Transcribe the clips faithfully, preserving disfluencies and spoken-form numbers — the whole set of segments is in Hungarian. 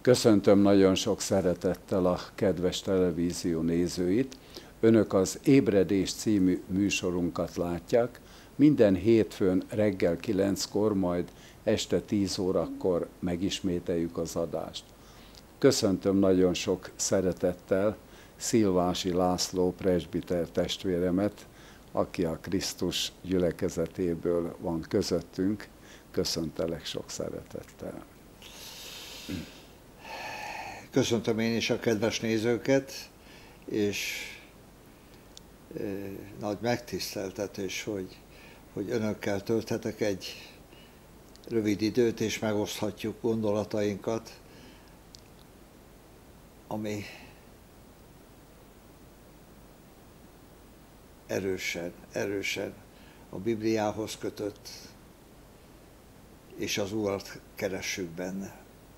Köszöntöm nagyon sok szeretettel a kedves televízió nézőit. Önök az Ébredés című műsorunkat látják. Minden hétfőn reggel kilenckor, majd este tíz órakor megismételjük az adást. Köszöntöm nagyon sok szeretettel Szilvási László presbiter testvéremet, aki a Krisztus gyülekezetéből van közöttünk. Köszöntelek sok szeretettel. Köszöntöm én is a kedves nézőket, és e, nagy megtiszteltetés, hogy, hogy önökkel tölthetek egy rövid időt, és megoszthatjuk gondolatainkat, ami erősen, erősen a Bibliához kötött, és az Urat keressük benne.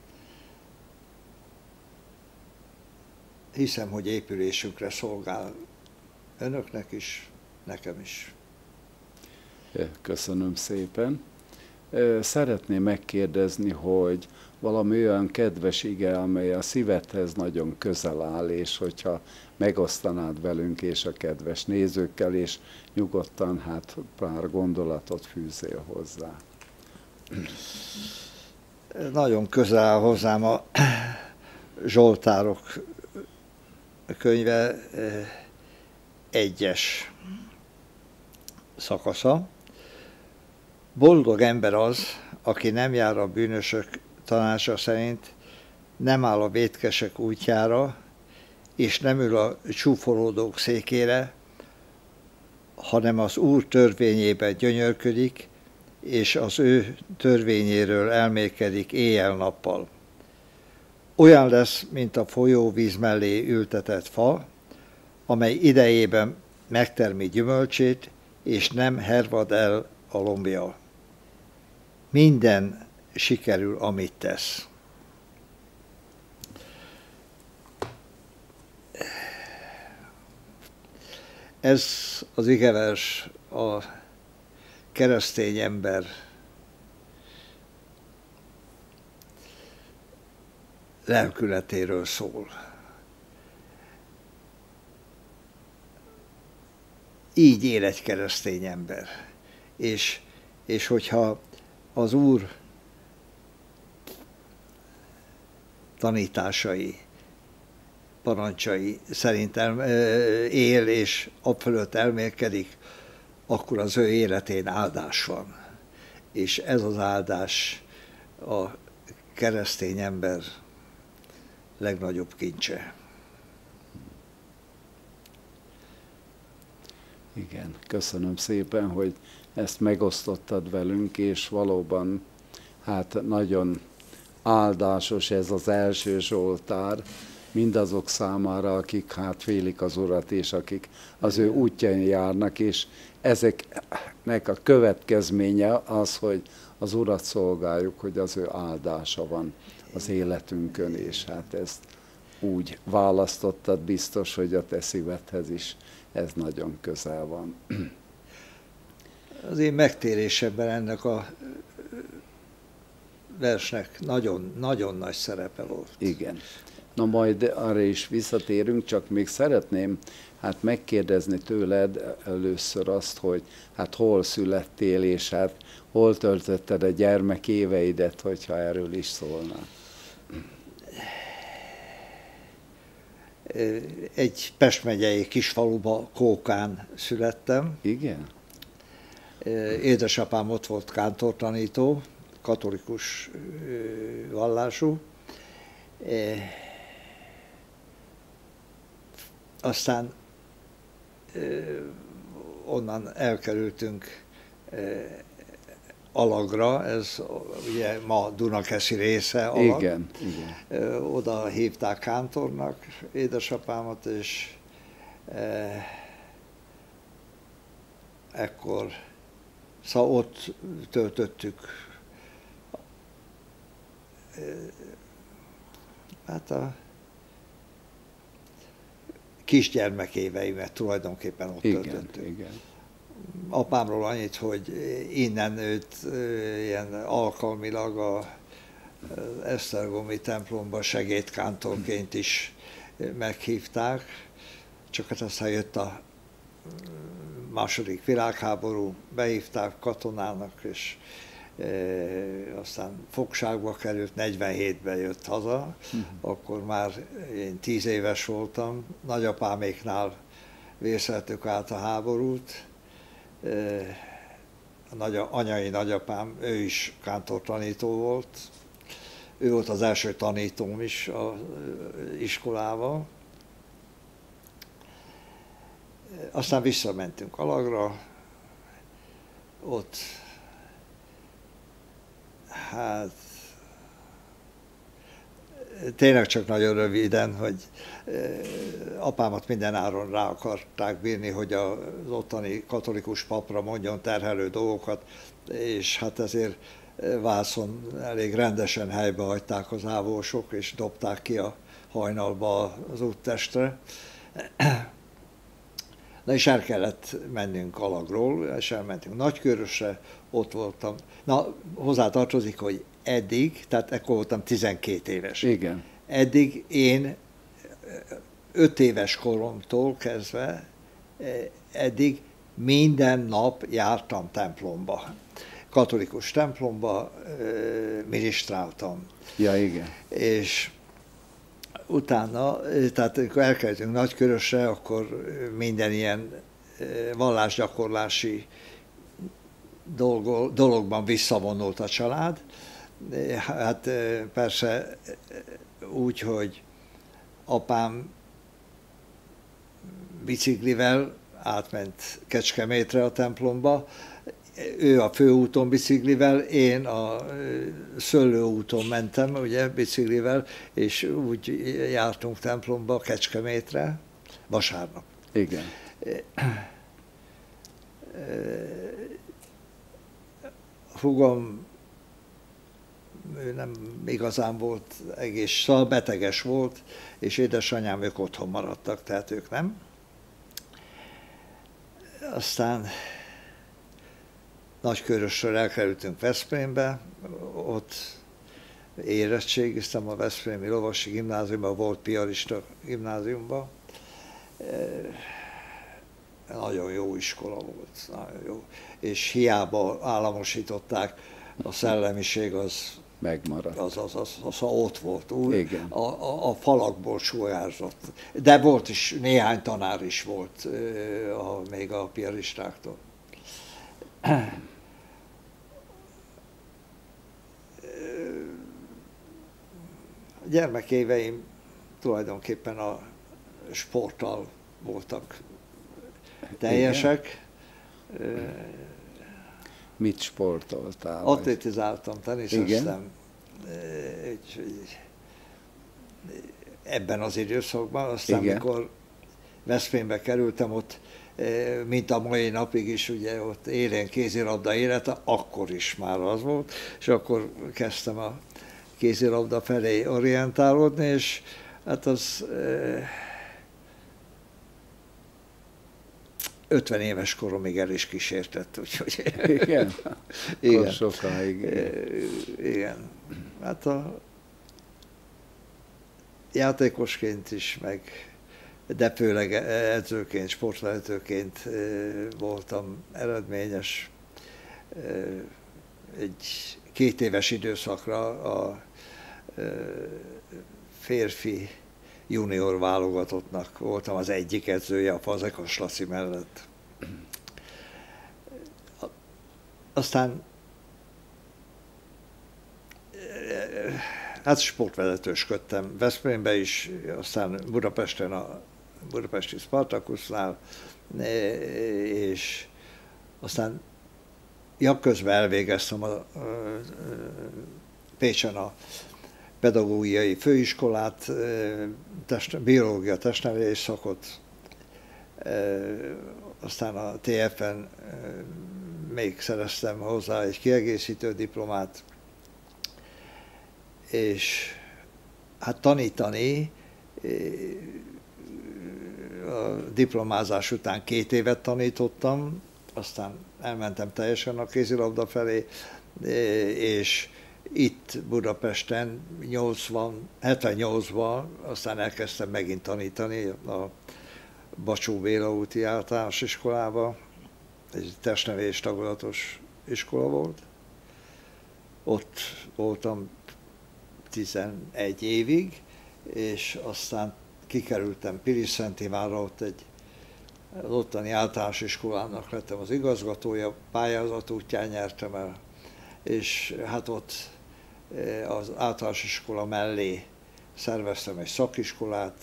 Hiszem, hogy épülésünkre szolgál önöknek is, nekem is. Köszönöm szépen. Szeretném megkérdezni, hogy valami olyan kedves ige, amely a szívedhez nagyon közel áll, és hogyha megosztanád velünk és a kedves nézőkkel, és nyugodtan hát pár gondolatot fűzél hozzá. Nagyon közel áll hozzám a Zsoltárok könyve egyes szakasza. Boldog ember az, aki nem jár a bűnösök tanácsa szerint, nem áll a vétkesek útjára, és nem ül a csúfolódók székére, hanem az Úr törvényében gyönyörködik, és az ő törvényéről elmélkedik éjjel-nappal. Olyan lesz, mint a folyóvíz mellé ültetett fa, amely idejében megtermi gyümölcsét, és nem hervad el a lombja. Minden sikerül, amit tesz. Ez az igevers a keresztény ember lelkületéről szól. Így él egy keresztény ember. És, és hogyha az Úr tanításai, parancsai szerint él, és afölött elmélkedik, akkor az ő életén áldás van. És ez az áldás a keresztény ember legnagyobb kincse. Igen, köszönöm szépen, hogy ezt megosztottad velünk, és valóban hát nagyon áldásos ez az első Zsoltár, mindazok számára, akik hát félik az Urat, és akik az ő útjain járnak, és ezeknek a következménye az, hogy az Urat szolgáljuk, hogy az ő áldása van az életünkön, és hát ezt úgy választottad, biztos, hogy a te szívedhez is ez nagyon közel van. Az én megtérésemben ennek a versnek nagyon, nagyon nagy szerepe volt. Igen. Na majd arra is visszatérünk, csak még szeretném hát megkérdezni tőled először azt, hogy hát hol születtél, és hát hol töltötted a gyermek éveidet, hogyha erről is szólnál. Egy Pest megyei kisfaluba, Kókán születtem. Igen? Édesapám ott volt kántortanító, katolikus vallású. Aztán onnan elkerültünk Alagra, ez ugye ma Dunakeszi része Alag. Igen, igen. Oda hívták kántornak édesapámat, és ekkor, szóval ott töltöttük hát a kisgyermekéveimet tulajdonképpen ott igen, töltöttük. Igen. Apámról annyit, hogy innen őt ilyen alkalmilag a esztergomi templomba segédkántorként is meghívták, csak hát aztán jött a második világháború, behívták katonának, és e, aztán fogságba került, negyvenhétben jött haza, uh-huh. Akkor már én tíz éves voltam, nagyapáméknál vészeltük át a háborút. E, a nagy, anyai nagyapám, ő is kántortanító volt, ő volt az első tanítóm is az iskolával. Aztán visszamentünk Alagra, ott hát tényleg csak nagyon röviden, hogy apámat mindenáron rá akarták bírni, hogy az ottani katolikus papra mondjon terhelő dolgokat, és hát ezért Vászon elég rendesen helybe hagyták az ávósok, és dobták ki a hajnalba az úttestre. Na és el kellett mennünk Alagról, és elmentünk Nagykörösre, ott voltam. Na, hozzátartozik, hogy eddig, tehát ekkor voltam tizenkét éves. Igen. Eddig én öt éves koromtól kezdve, eddig minden nap jártam templomba. Katolikus templomba minisztráltam. Ja, igen. És utána, tehát amikor elkerültünk Nagykörösre, akkor minden ilyen vallásgyakorlási dolgo, dologban visszavonult a család. Hát persze úgy, hogy apám biciklivel átment Kecskemétre a templomba, ő a főúton biciklivel, én a Szőlőúton mentem, ugye, biciklivel, és úgy jártunk templomba Kecskemétre, vasárnap. Igen. Húgom, ő nem igazán volt egész, szóval beteges volt, és édesanyám, ők otthon maradtak, tehát ők nem. Aztán Nagykörösről elkerültünk Veszprémbe, ott érettségiztem a Veszprémi Lovasi Gimnáziumban, volt piarista gimnáziumban. Nagyon jó iskola volt, nagyon jó. És hiába államosították, a szellemiség az megmaradt. Az, az, az, az, az ott volt, úgy, igen. A, a, a falakból sugárzott. De volt is, néhány tanár is volt, a, még a piaristáktól. A gyermekéveim tulajdonképpen a sporttal voltak teljesek. Igen. Mit sportoltál? Atlétizáltam, teniszeztem. Ebben az időszakban, aztán igen. Mikor Veszprémbe kerültem, ott mint a mai napig is, ugye ott élén kézilabda élete, akkor is már az volt, és akkor kezdtem a kézilabda felé orientálódni, és hát az ötven éves koromig el is kísértett, úgyhogy... Igen? Igen. Sokáig. Igen. Hát a játékosként is, meg de főleg edzőként, sportvezetőként voltam eredményes. Egy két éves időszakra a férfi junior válogatottnak voltam az egyik edzője a Fazekas Laci mellett. Aztán hát sportvezetősködtem Veszprémbe is, aztán Budapesten a budapesti Spartakusnál, és aztán ja, közben elvégeztem a, a, a Pécsen a pedagógiai főiskolát, test, biológia testnevelés szakot, aztán a té ef-en még szereztem hozzá egy kiegészítő diplomát, és hát tanítani a diplomázás után két évet tanítottam, aztán elmentem teljesen a kézilabda felé, és itt Budapesten nyolcvan, hetvennyolcban, aztán elkezdtem megint tanítani a Bacsó Béla úti általános iskolába. Egy testnevelés tagozatos iskola volt. Ott voltam tizenegy évig, és aztán kikerültem Piliszentivárra, ott egy az ottani általános iskolának lettem az igazgatója, pályázat útján nyertem el, és hát ott az általános iskola mellé szerveztem egy szakiskolát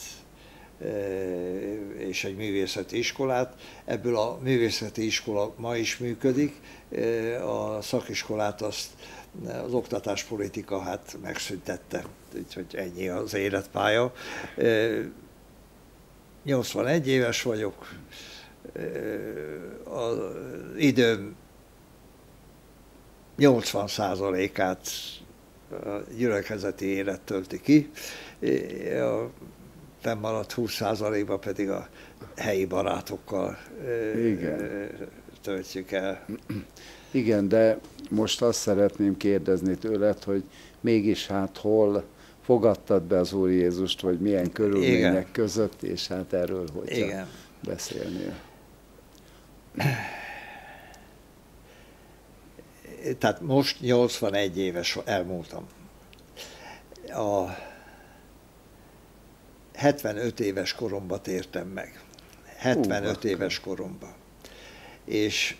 és egy művészeti iskolát. Ebből a művészeti iskola ma is működik, a szakiskolát azt az oktatáspolitika hát megszüntette, úgyhogy ennyi az életpálya. nyolcvanegy éves vagyok, az időm nyolcvan százalékát a gyülekezeti élet tölti ki, a fennmaradt húsz százalékban pedig a helyi barátokkal Igen. töltjük el. Igen, de most azt szeretném kérdezni tőled, hogy mégis hát hol fogadtad be az Úr Jézust, vagy milyen körülmények Igen. között, és hát erről hogyha beszélnél. Tehát most nyolcvanegy éves elmúltam. A hetvenöt éves koromba tértem meg. hetvenöt Hú, éves koromba. És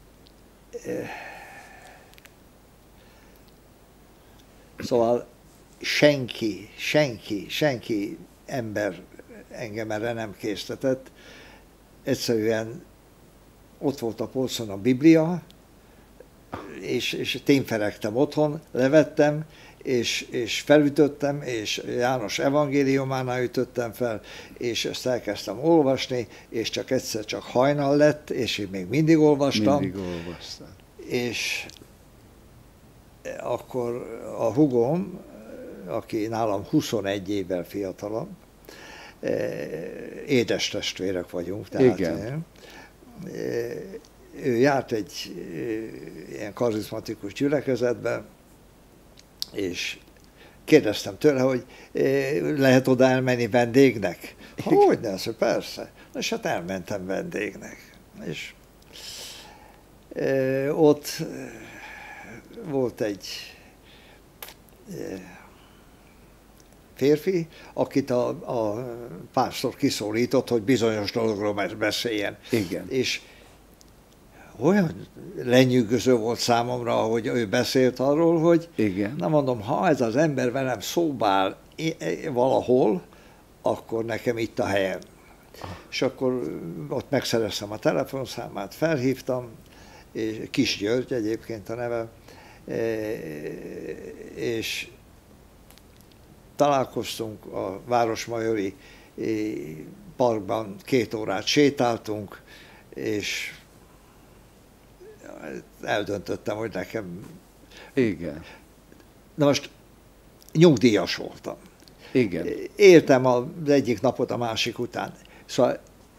szóval senki, senki, senki ember engem erre nem késztetett. Egyszerűen ott volt a polcon a Biblia, és, és tényfelegtem otthon, levettem, és, és felütöttem, és János evangéliumánál ütöttem fel, és ezt elkezdtem olvasni, és csak egyszer csak hajnal lett, és én még mindig olvastam. Mindig olvastam. És akkor a húgom, aki nálam huszonegy évvel fiatalabb, édes testvérek vagyunk, tehát Igen. ő járt egy ilyen karizmatikus gyülekezetbe, és kérdeztem tőle, hogy lehet oda elmenni vendégnek. Hogyne, az, persze. És hát elmentem vendégnek. És ott volt egy férfi, akit a, a pásztor kiszólított, hogy bizonyos dologról beszéljen. Igen. És olyan lenyűgöző volt számomra, hogy ő beszélt arról, hogy Igen. na mondom, ha ez az ember velem szóbál valahol, akkor nekem itt a helyem. Ah. És akkor ott megszereztem a telefonszámát, felhívtam, és Kis György egyébként a neve, és találkoztunk a Városmajori parkban, két órát sétáltunk, és eldöntöttem, hogy nekem... Igen. Na most nyugdíjas voltam. Igen. Éltem az egyik napot a másik után. Szóval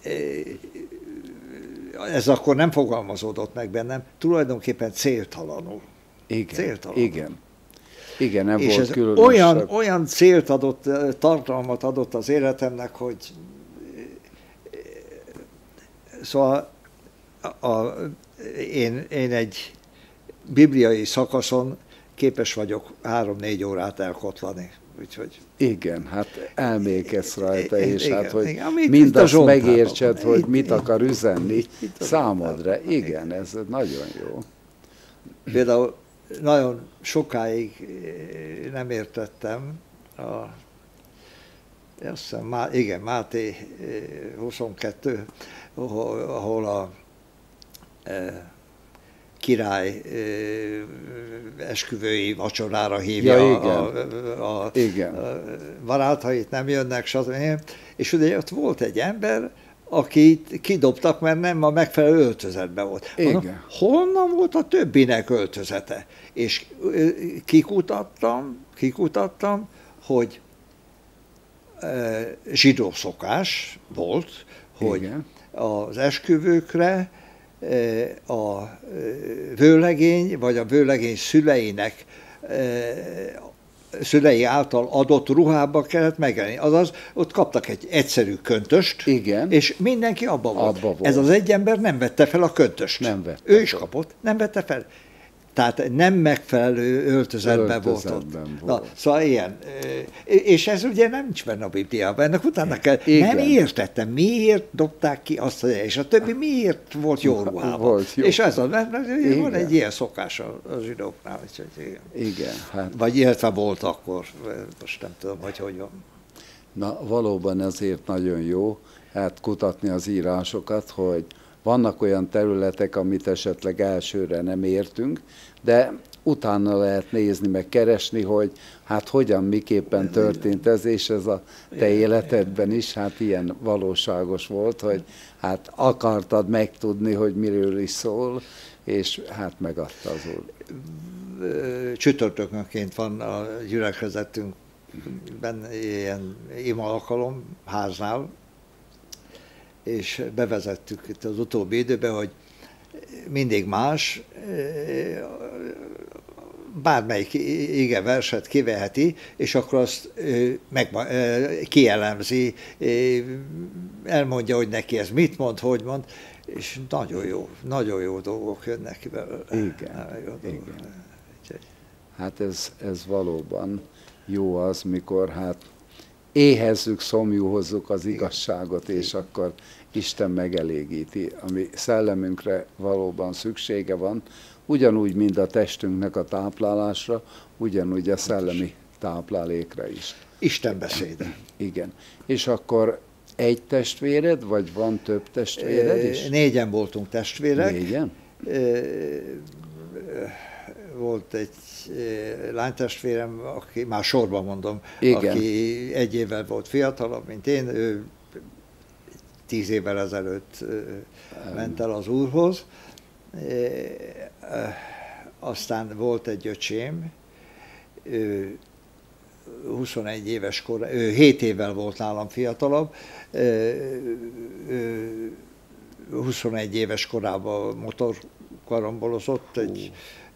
ez akkor nem fogalmazódott meg bennem, tulajdonképpen céltalanul. Igen. Céltalanul. Igen. Igen, nem és volt ez különösebb. Olyan, olyan célt adott, tartalmat adott az életemnek, hogy szóval a, a, én, én egy bibliai szakaszon képes vagyok három-négy órát elkotlani. Úgyhogy... Igen, hát elmékedsz rajta, és igen, hát, hogy igen, mindazt megértsed, hogy itt, mit akar itt, üzenni itt, itt számodra. Igen, ez nagyon jó. Például nagyon sokáig nem értettem, a, azt hiszem, Má, igen, Máté huszonkettő, ahol a e, király e, esküvői vacsorára hívja ja, igen. a, a, igen. a barátait, nem jönnek, stb. És ugye ott volt egy ember, akit kidobtak, mert nem a megfelelő öltözetben volt. Mondom, honnan volt a többinek öltözete? És kikutattam, kikutattam, hogy zsidó szokás volt, hogy Igen. az esküvőkre a vőlegény, vagy a vőlegény szüleinek szülei által adott ruhába kellett megjelenni. Azaz, ott kaptak egy egyszerű köntöst, igen. És mindenki abba volt. Abba volt. Ez az egy ember nem vette fel a köntöst. Nem vette ő is fel. kapott, nem vette fel. Tehát nem megfelelő öltözetben, öltözetben volt ott. volt. Na, szóval ilyen. És ez ugye nem nincs benne a Bibliában. Ennek utána kell. Igen. Nem értettem, miért dobták ki azt, és a többi miért volt jó ruhában. Volt jó. És ez az, mert Igen. van egy ilyen szokás a zsidóknál. Igen. Igen, hát. Vagy illetve volt akkor, most nem tudom, hogy hogy van. Na, valóban ezért nagyon jó hát kutatni az írásokat, hogy vannak olyan területek, amit esetleg elsőre nem értünk, de utána lehet nézni, meg keresni, hogy hát hogyan, miképpen történt ez, és ez a te életedben is hát ilyen valóságos volt, hogy hát akartad megtudni, hogy miről is szól, és hát megadta az Úr. Csütörtökönként van a gyülekezetünkben ilyen ima alkalom háznál, és bevezettük itt az utóbbi időben, hogy mindig más, bármelyik ige verset kiveheti, és akkor azt meg, kielemzi, elmondja, hogy neki ez mit mond, hogy mond, és nagyon jó, nagyon jó dolgok jönnek ki belőle. Igen, igen. Hát ez, ez valóban jó az, mikor hát éhezzük, szomjúhozzuk az igazságot, és akkor Isten megelégíti, ami szellemünkre valóban szüksége van, ugyanúgy, mint a testünknek a táplálásra, ugyanúgy a szellemi táplálékra is. Isten beszéde. Igen. És akkor egy testvéred, vagy van több testvéred is? Négyen voltunk testvérek. Négyen? Volt egy lánytestvérem, aki, már sorban mondom, igen. aki egy évvel volt fiatalabb, mint én, ő tíz évvel ezelőtt ment el az Úrhoz. Aztán volt egy öcsém, ő huszonegy éves kor, ő hét évvel volt nálam fiatalabb, ő huszonegy éves korában motorkarambolozott, egy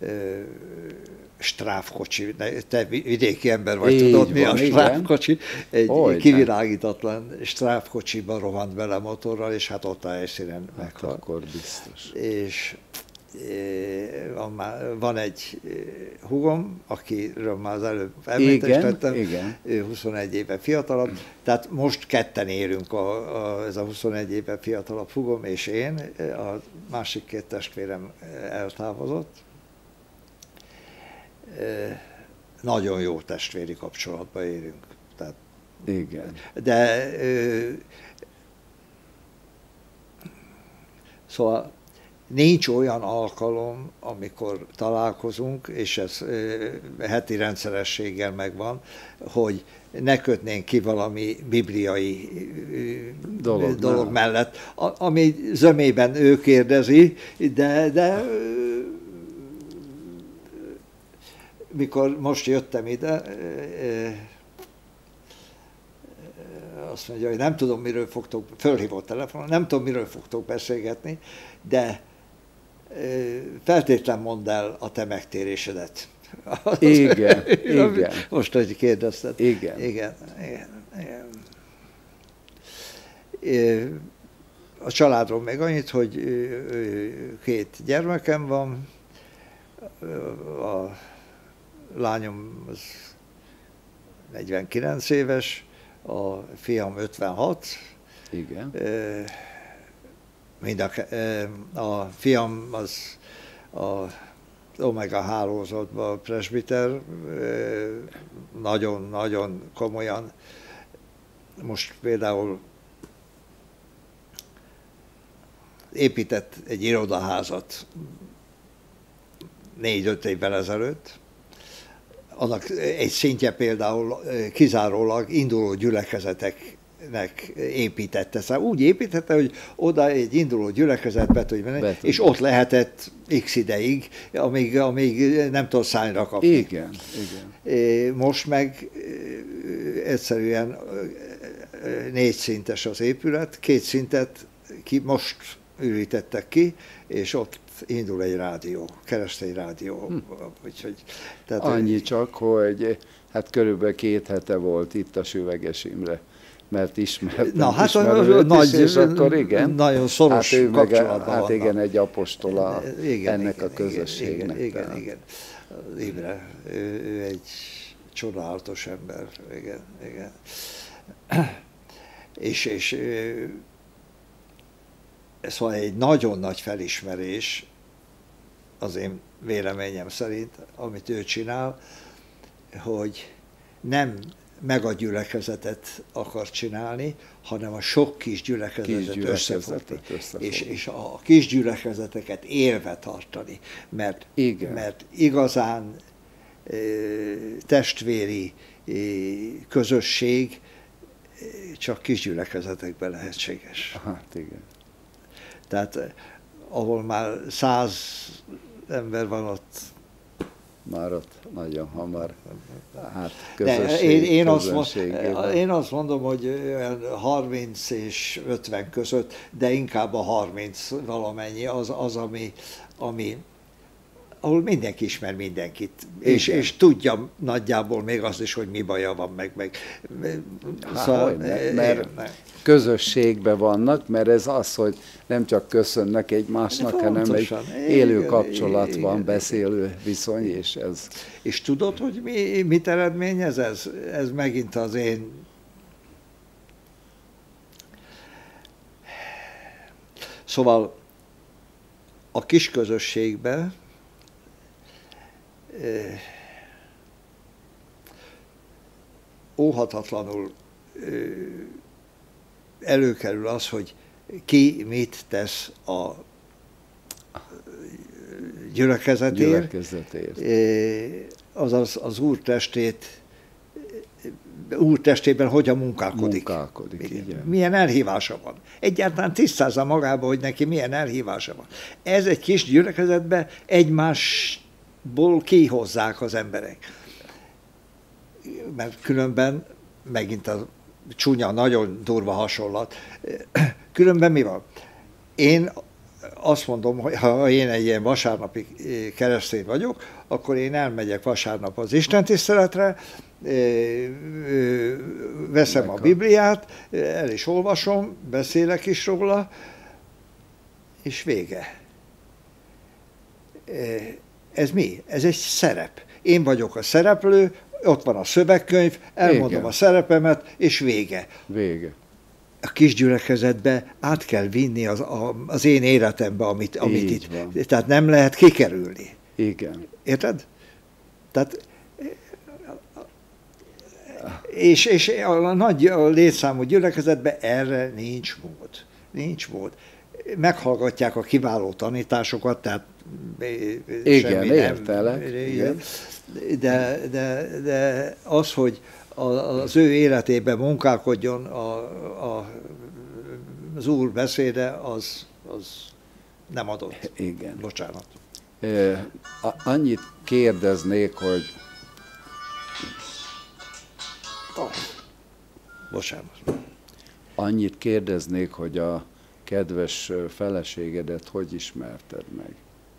stráfkocsi, te vidéki ember vagy, így tudod mi van, a stráfkocsi, egy Oly, kivilágítatlan stráfkocsiba rohant bele motorral, és hát ott a helyszínen hát meghalt. Akkor biztos. És van, már, van egy húgom, akiről már az előbb említést tettem, igen. ő huszonegy éve fiatalabb, tehát most ketten érünk, a, a, ez a huszonegy éve fiatalabb húgom és én, a másik két testvérem eltávozott. Nagyon jó testvéri kapcsolatban érünk. Tehát, igen. De szóval nincs olyan alkalom, amikor találkozunk, és ez heti rendszerességgel megvan, hogy ne kötnénk ki valami bibliai dolog, dolog mellett, ami zömében ő kérdezi, de, de mikor most jöttem ide, azt mondja, hogy nem tudom, miről fogtok, fölhívott telefonon, nem tudom, miről fogtok beszélgetni, de feltétlen mondd el a te megtérésedet. Igen, igen. Most, hogy kérdezted. Igen. Igen, igen, igen. A családról még annyit, hogy két gyermekem van, a lányom az negyvenkilenc éves, a fiam ötvenhat. Igen. Mind a, a fiam az a Omega hálózatban presbiter, nagyon-nagyon komolyan. Most például épített egy irodaházat négy-öt évvel ezelőtt. Annak egy szintje például kizárólag induló gyülekezeteknek építette. Szóval úgy építette, hogy oda egy induló gyülekezet be tudj menni, és ott lehetett x ideig, amíg, amíg nem tudott szányra kapni. Igen, igen. Most meg egyszerűen négy szintes az épület, két szintet ki, most ürítettek ki, és ott indul egy rádió, keresztény rádió. Hm. Úgyhogy, tehát annyi csak, hogy hát körülbelül két hete volt itt a Süveges Imre, mert ismertem, Na, hát ismerőt nagy, is, és akkor igen, nagyon szoros hát ő kapcsolatban meg, hát igen, egy apostola igen, ennek igen, a közösségnek. Igen, igen, igen. Imre, ő, ő egy csodálatos ember, igen, igen. És, és szóval egy nagyon nagy felismerés az én véleményem szerint, amit ő csinál, hogy nem megagyülekezetet akar csinálni, hanem a sok kis gyülekezetet, kis gyülekezetet összefogni. És, és a kis gyülekezeteket élve tartani, mert, mert igazán e, testvéri e, közösség csak kis gyülekezetekben lehetséges. Hát igen. Tehát ahol már száz ember van ott, már ott nagyon hamar, hát közösség, én, én, azt, én azt mondom, hogy harminc és ötven között, de inkább a harminc valamennyi az, az ami, ami, ahol mindenki ismer mindenkit, és, és tudja nagyjából még azt is, hogy mi baja van, meg, meg Há, szóval, ne, mert közösségben vannak, mert ez az, hogy nem csak köszönnek egymásnak, hanem egy élő igen, kapcsolatban igen, beszélő viszony, és ez... És tudod, hogy mi, mit eredményez ez? Ez megint az én... Szóval a kis közösségben eh, óhatatlanul eh, előkerül az, hogy ki mit tesz a gyülekezetért, gyülekezetért. azaz az Úr testét, Úr testében hogyan munkálkodik. munkálkodik igen. Milyen elhívása van. Egyáltalán tisztázza magába, hogy neki milyen elhívása van. Ez egy kis gyülekezetben egymásból kihozzák az emberek. Mert különben megint a csúnya, nagyon durva hasonlat. Különben mi van? Én azt mondom, hogy ha én egy ilyen vasárnapi keresztény vagyok, akkor én elmegyek vasárnap az istentiszteletre, veszem a Bibliát, el is olvasom, beszélek is róla, és vége. Ez mi? Ez egy szerep. Én vagyok a szereplő, ott van a szövegkönyv, elmondom Igen. a szerepemet, és vége. Vége. A kis gyülekezetbe át kell vinni az, a, az én életembe, amit, amit itt... Van. Tehát nem lehet kikerülni. Igen. Érted? Tehát... És, és a nagy a létszámú gyülekezetben erre nincs mód. Nincs mód. Meghallgatják a kiváló tanításokat, tehát Igen, semmi értelek. Nem, igen. De, de, de az, hogy az ő életében munkálkodjon a, a, az Úr beszéde, az, az nem adott. Igen. Bocsánat. E, annyit kérdeznék, hogy... Oh. Bocsánat. Annyit kérdeznék, hogy a kedves feleségedet hogy ismerted meg?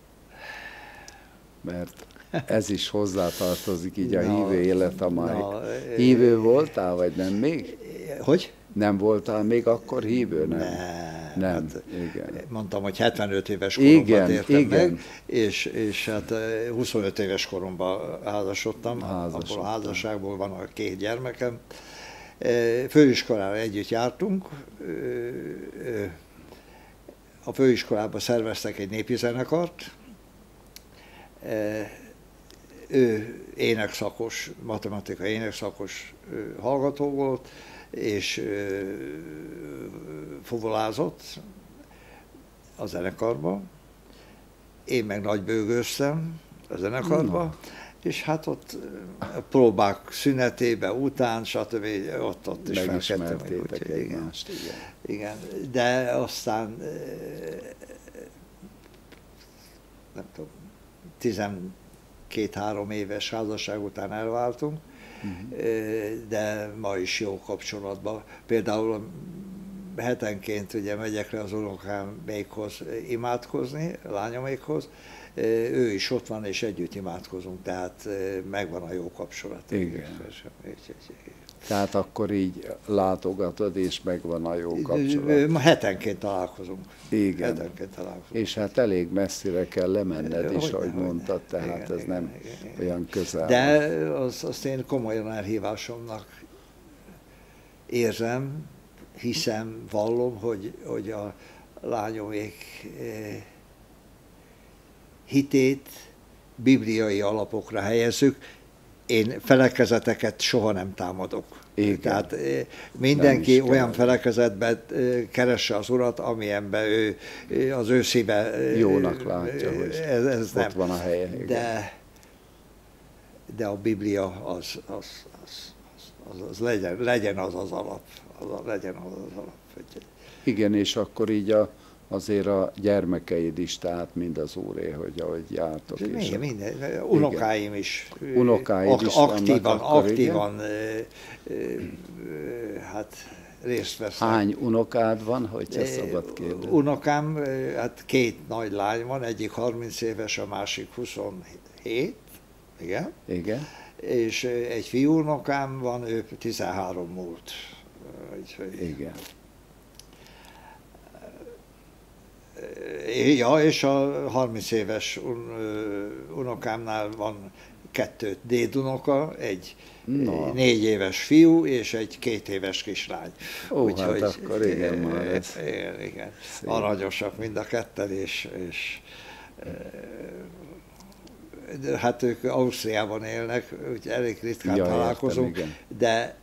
Mert ez is hozzátartozik így a no, hívő élet, amely no, hívő voltál, vagy nem még? Hogy? Nem voltál még akkor hívő, nem? Ne, nem, hát igen. Mondtam, hogy hetvenöt éves koromban igen, értem igen. meg, és, és hát huszonöt éves koromban házasodtam, abból a házasságból van a két gyermekem. Főiskolára együtt jártunk, a főiskolában szerveztek egy népi zenekart, ő énekszakos, matematika énekszakos hallgató volt, és fuvolázott a zenekarban. Én meg nagybőgőztem a zenekarban, no. és hát ott próbák szünetében, után, stb. ott, ott is megismertétek egymást. Igen. igen, de aztán nem tudom, tizenkét-három éves házasság után elváltunk, uh-huh. de ma is jó kapcsolatban. Például hetenként ugye megyek le az unokámékhoz imádkozni, lányomékhoz, ő is ott van, és együtt imádkozunk, tehát megvan a jó kapcsolat. Igen. Tehát akkor így látogatod, és megvan a jó kapcsolat. Ma hetenként találkozunk. Igen. Hetenként találkozunk. És hát elég messzire kell lemenned is, ahogy mondtad, tehát igen, ez igen, nem igen, igen. olyan közel. De az, azt én komolyan elhívásomnak érzem, hiszem, vallom, hogy, hogy a lányomék hitét bibliai alapokra helyezzük. Én felekezeteket soha nem támadok. Igen. Tehát mindenki olyan felekezetben keresse az Urat, amilyenben ő, az ő szíve jónak látja, hogy ez, ez ott nem. van a helye. Igen. De, de a Biblia az, az, az, az, az legyen, legyen az az alap. Az a, legyen az az alap. Igen, és akkor így a azért a gyermekeid is, tehát mind az Úré, hogy ahogy jártok. Igen, minden, unokáim igen. is. Unokáid ak- is aktívan, vannak, aktívan hát részt vesznek. Hány unokád van, hogyha szabad kérdezni? Unokám, hát két nagy lány van, egyik harminc éves, a másik huszonhét, igen. Igen. És egy fiú unokám van, ő tizenhárom múlt. Igen. Ja, és a harminc éves un, unokámnál van kettő dédunoka, egy no. négy éves fiú és egy két éves kislány. Ó, úgyhogy, hát akkor igen már ez. Igen, igen. Aranyosak mind a ketten, és, és hát ők Ausztriában élnek, úgyhogy elég ritkán ja, találkozunk, értem, de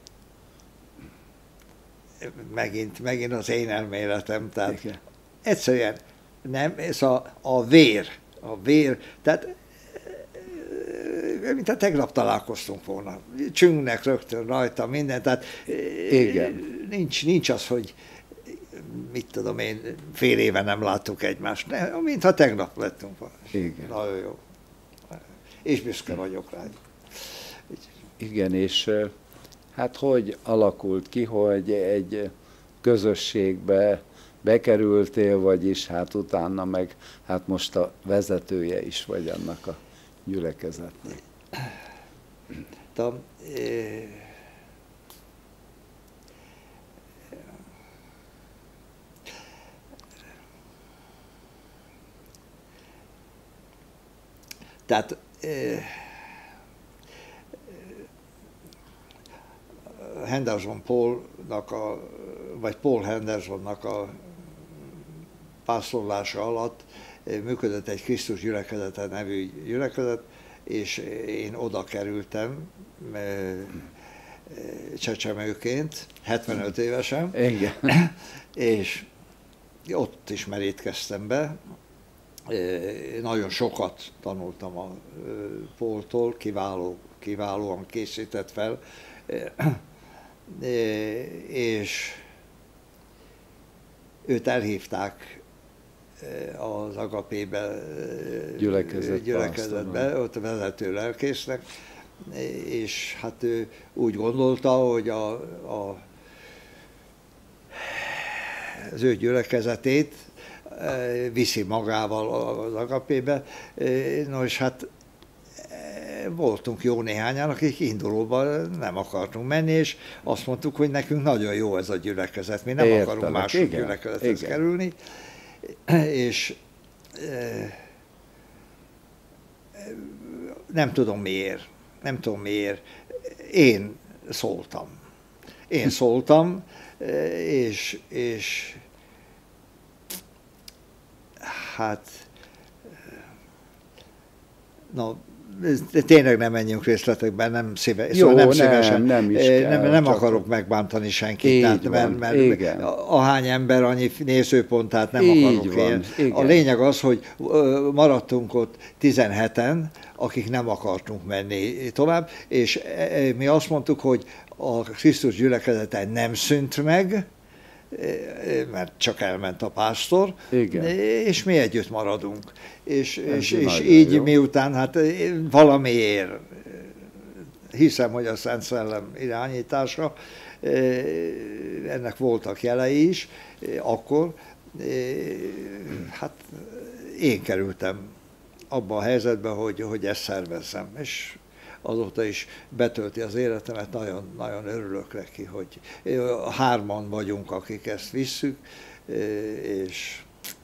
megint, megint az én elméletem, tehát igen. Egyszerűen nem, ez a, a vér, a vér, tehát mint a tegnap találkoztunk volna, csüngnek rögtön rajta minden, tehát igen. Nincs, nincs az, hogy mit tudom én, fél éve nem láttuk egymást, ne, mintha tegnap lettünk volna. Igen. Nagyon jó. És büszke vagyok rá. Igen, és hát hogy alakult ki, hogy egy közösségbe bekerültél, vagyis hát utána meg, hát most a vezetője is vagy annak a gyülekezetnek. De, eh, tehát eh, Henderson Paulnak a, vagy Paul Hendersonnak a pásztorlása alatt működött egy Krisztus gyülekezete nevű gyülekezet, és én oda kerültem csecsemőként, hetvenöt évesen, igen. És ott is merítkeztem be. Nagyon sokat tanultam a Paultól, kiváló, kiválóan készített fel, és őt elhívták az Agapébe Gyülekezet gyülekezetbe, ott vezető lelkésznek, és hát ő úgy gondolta, hogy a, a, az ő gyülekezetét viszi magával az Agapébe. Nos, hát voltunk jó néhányan, akik indulóban nem akartunk menni, és azt mondtuk, hogy nekünk nagyon jó ez a gyülekezet, mi nem Értelek, akarunk másik igen, gyülekezethez igen. kerülni. És nem tudom miért, nem tudom miért, én szóltam. Én szóltam, és, és hát, na, tényleg nem menjünk részletekben, nem, szíve, Jó, szóval nem, nem szívesen, nem, is kell, nem, nem akarok megbántani senkit, tehát, mert, mert ahány ember, annyi nézőpontát nem így akarok van, én. A lényeg az, hogy maradtunk ott tizenheten, akik nem akartunk menni tovább, és mi azt mondtuk, hogy a Krisztus gyülekezete nem szűnt meg, mert csak elment a pásztor, igen. és mi együtt maradunk. És, és, és így jó. miután hát valamiért hiszem, hogy a Szent Szellem irányítása, ennek voltak jelei is, akkor hát én kerültem abba a helyzetbe, hogy, hogy ezt szervezzem, és azóta is betölti az életemet, nagyon, nagyon örülök neki, hogy hárman vagyunk, akik ezt visszük, és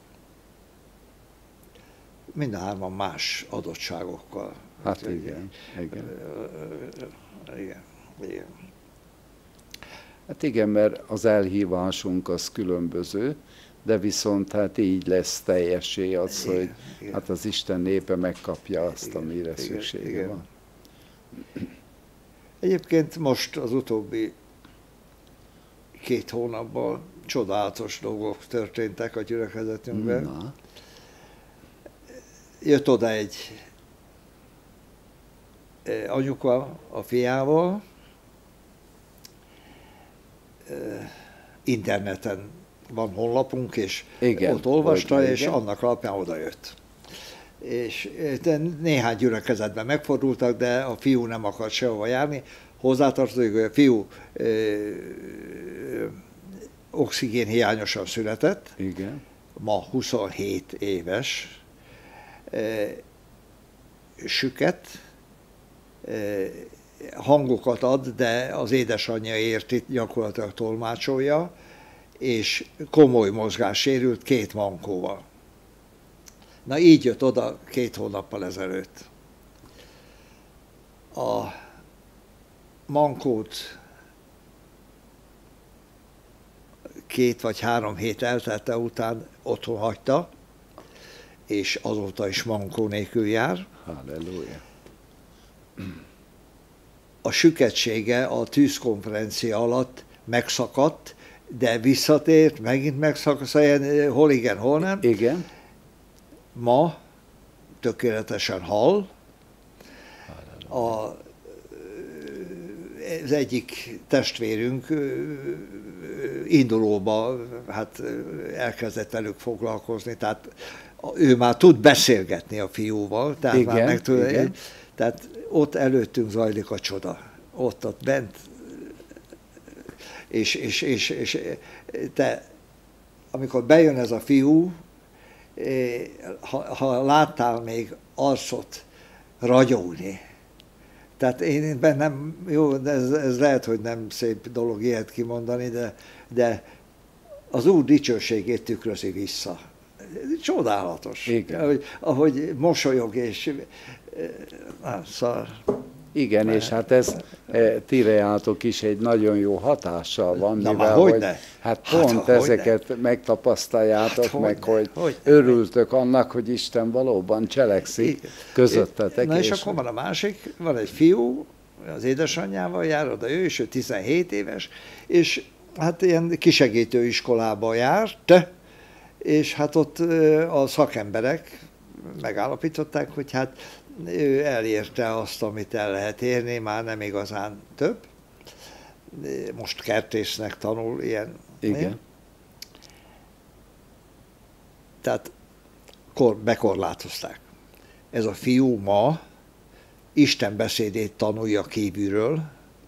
mind a hárman más adottságokkal. Hát igen, igen. Igen, igen. Hát igen, mert az elhívásunk az különböző, de viszont hát így lesz teljessé az, igen, hogy igen. Hát az Isten népe megkapja azt, igen, amire igen, szüksége igen. van. Egyébként most az utóbbi két hónapban csodálatos dolgok történtek a gyülekezetünkben. Na. Jött oda egy anyuka a fiával, interneten van honlapunk, és igen, ott olvasta, és igen. annak alapján oda jött. És néhány gyülekezetben megfordultak, de a fiú nem akart sehova járni. Hozzátartozik, hogy a fiú ö, ö, oxigén hiányosan született, igen. ma huszonhét éves, ö, süket, ö, hangokat ad, de az édesanyja érti, gyakorlatilag tolmácsolja, és komoly mozgássérült két mankóval. Na így jött oda két hónappal ezelőtt. A mankót két vagy három hét eltelte után otthon hagyta, és azóta is mankó nélkül jár. Halleluja. A süketsége a tűzkonferencia alatt megszakadt, de visszatért, megint megszakadt, hol igen, hol nem. Igen. Ma tökéletesen hall. A, az egyik testvérünk indulóba hát elkezdett velük foglalkozni, tehát ő már tud beszélgetni a fiúval, tehát igen, már meg tud, igen. Tehát ott előttünk zajlik a csoda. Ott, ott bent. És, és, és, és te, amikor bejön ez a fiú, ha, ha láttál még arcot ragyogni, tehát én bennem, jó, ez, ez lehet, hogy nem szép dolog ilyet kimondani, de, de az Úr dicsőségét tükrözi vissza. Csodálatos. Igen. Ahogy, ahogy mosolyog, és na, szóval... Igen, mert... és hát ez e, tirejátok is egy nagyon jó hatással van, na, mivel hogy ne? hát pont hát, ezeket ne? megtapasztaljátok, hát, meg hogy, hogy örültök annak, hogy Isten valóban cselekszik igen. közöttetek. Na és, és akkor van a másik, van egy fiú, az édesanyjával jár oda ő, és ő tizenhét éves, és hát ilyen kisegítő iskolába járt, és hát ott a szakemberek megállapították, hogy hát ő elérte azt, amit el lehet érni, már nem igazán több. Most kertésznek tanul, ilyen. Igen. Nem? Tehát kor, bekorlátozták. Ez a fiú ma Isten beszédét tanulja kívülről,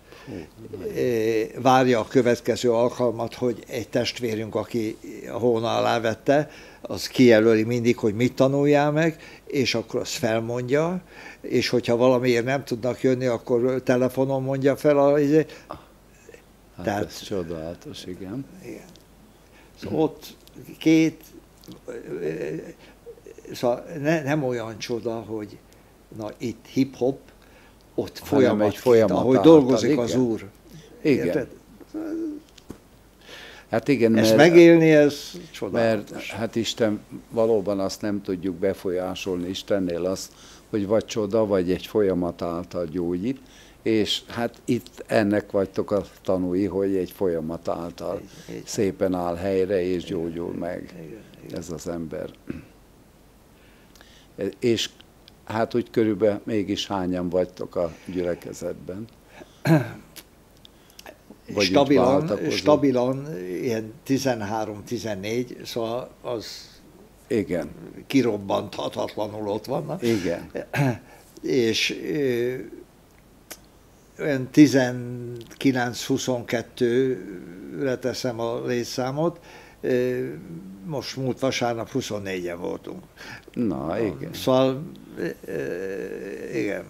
várja a következő alkalmat, hogy egy testvérünk, aki a hóna alá vette, az kijelöli mindig, hogy mit tanuljál meg, és akkor azt felmondja, és hogyha valamiért nem tudnak jönni, akkor telefonon mondja fel. A, hát tehát, ez csodálatos, igen. igen. Szóval ott két, szóval ne, nem olyan csoda, hogy na itt hip-hop, ott folyamat, egy folyamat ahogy által, dolgozik igen. az Úr. Igen. Érted? Hát igen, ezt mert, megélni, ez csodálatos. Mert hát Isten, valóban azt nem tudjuk befolyásolni Istennél azt, hogy vagy csoda, vagy egy folyamat által gyógyít, és hát itt ennek vagytok a tanúi, hogy egy folyamat által így, így. szépen áll helyre, és gyógyul igen, meg igen, igen. ez az ember. És hát úgy körülbelül mégis hányan vagytok a gyülekezetben? Vagy stabilan, stabilan ilyen tizenhárom-tizennégy, szóval az igen. kirobbanthatatlanul ott vannak. Igen. És olyan tizenkilenc-huszonkettőre teszem a létszámot, most múlt vasárnap huszonnégyen voltunk. Na, igen. Szóval, igen.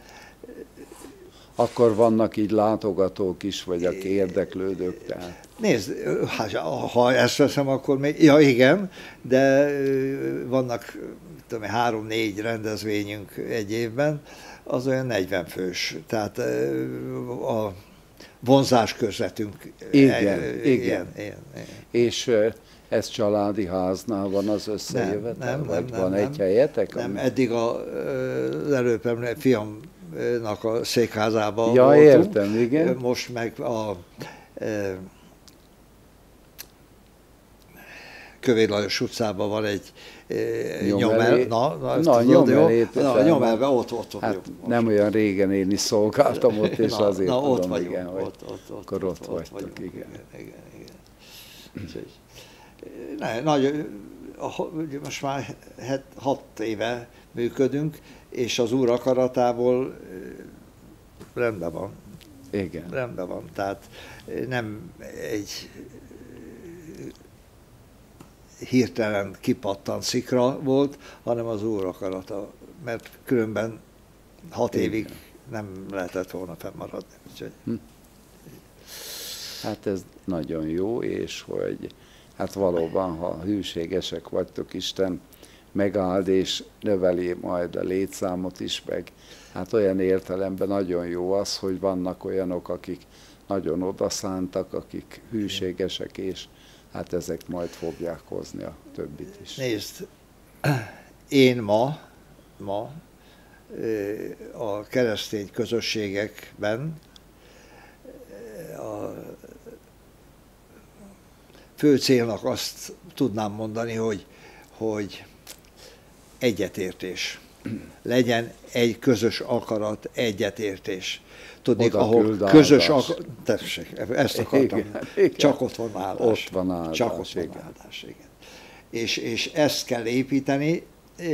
Akkor vannak így látogatók is, vagy aki érdeklődők, tehát. Nézd, ha ezt veszem, akkor még, ja igen, de vannak tudom, három-négy rendezvényünk egy évben, az olyan negyven fős, tehát a vonzás közvetünk. Igen, igen. igen, igen, igen. És ez családi háznál van az összejövetel, nem, nem, vagy nem, van nem, egy helyetek? Nem, ami... eddig a, az előbb említett fiamnak a székházában ja, voltunk. értem, igen. Most meg a e, Kövér Lajos utcában van egy e, nyomel, na, na, na nyomelben, ott, ott, ott hát jó, nem olyan régen én is szolgáltam ott, és na, azért na, tudom, ott vagyunk, igen, hogy ott, ott, ott, akkor ott, ott, ott vagytok, vagyunk, igen. igen, igen, igen. Ne, nagy, most már het, hat éve működünk, és az Úr akaratából rendben van. Igen. Rendben van. Tehát nem egy hirtelen kipattant szikra volt, hanem az Úr akarata. Mert különben hat Igen. évig nem lehetett volna fennmaradni. Hm. Hát ez nagyon jó, és hogy hát valóban, ha hűségesek vagytok, Isten megáld és növeli majd a létszámot is, meg hát olyan értelemben nagyon jó az, hogy vannak olyanok, akik nagyon odaszántak, akik hűségesek, és hát ezek majd fogják hozni a többit is. Nézd, én ma, ma a keresztény közösségekben a fő célnak azt tudnám mondani, hogy, hogy egyetértés. Legyen egy közös akarat, egyetértés. Tudnék, ahol közös akarat... Tessék, ezt akartam. Igen, igen. Csak ott van áldás. Ott van áldás. Csak ott van áldás, igen. És, és ezt kell építeni.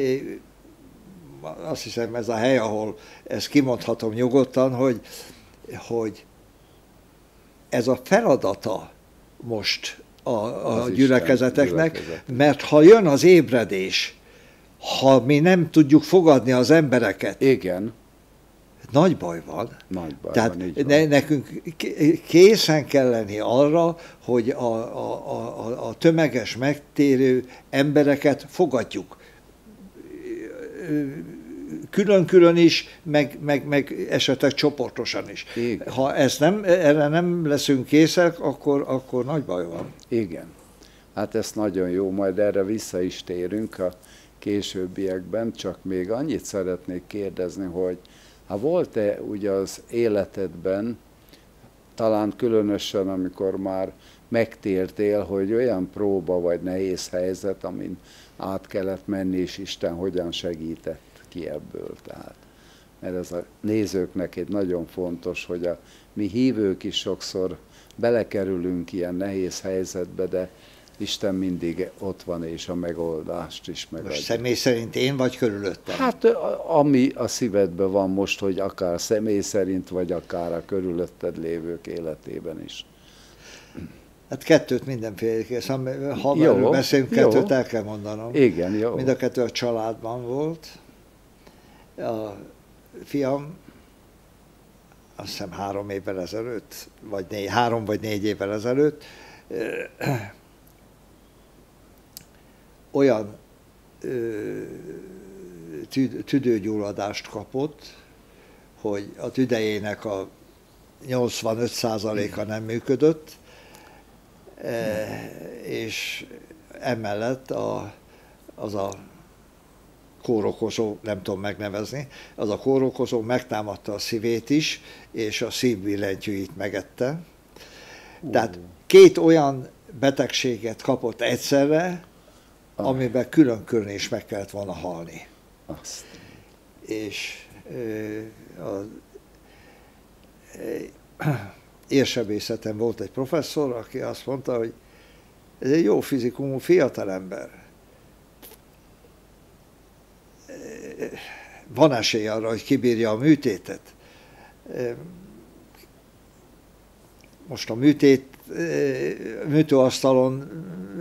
Azt hiszem, ez a hely, ahol ezt kimondhatom nyugodtan, hogy, hogy ez a feladata most a, a gyülekezeteknek, gyülekezet. Mert ha jön az ébredés, ha mi nem tudjuk fogadni az embereket, igen. nagy baj van. Nagy baj Tehát van, így ne, van. Nekünk készen kell lenni arra, hogy a, a, a, a tömeges megtérő embereket fogadjuk. Külön-külön is, meg, meg, meg esetleg csoportosan is. Igen. Ha ezt nem, erre nem leszünk készek, akkor, akkor nagy baj van. Igen. Hát ez nagyon jó, majd erre vissza is térünk a későbbiekben, csak még annyit szeretnék kérdezni, hogy ha volt-e ugye az életedben, talán különösen, amikor már megtértél, hogy olyan próba vagy nehéz helyzet, amin át kellett menni, és Isten hogyan segített ki ebből. Tehát, mert ez a nézőknek egy nagyon fontos, hogy a mi hívők is sokszor belekerülünk ilyen nehéz helyzetbe, de Isten mindig ott van, és a megoldást is megadja. Most személy szerint én vagy körülöttem? Hát ami a szívedben van most, hogy akár személy szerint, vagy akár a körülötted lévők életében is. Hát kettőt mindenféle, ha jó, beszélünk, kettőt jó. El kell mondanom. Igen, jó. Mind a kettő a családban volt. A fiam, azt hiszem három évvel ezelőtt, vagy négy, három vagy négy évvel ezelőtt, olyan tüd, tüdőgyulladást kapott, hogy a tüdejének a nyolcvanöt százaléka nem működött, és emellett a, az a kórokozó, nem tudom megnevezni, az a kórokozó megtámadta a szívét is, és a szívbillentyűit megette. Uh. Tehát két olyan betegséget kapott egyszerre, ah. amiben külön-külön is meg kellett volna halni. Azt. És a, érsebészeten volt egy professzor, aki azt mondta, hogy ez egy jó fizikumú fiatalember. Van esély arra, hogy kibírja a műtétet. most a műtét, műtőasztalon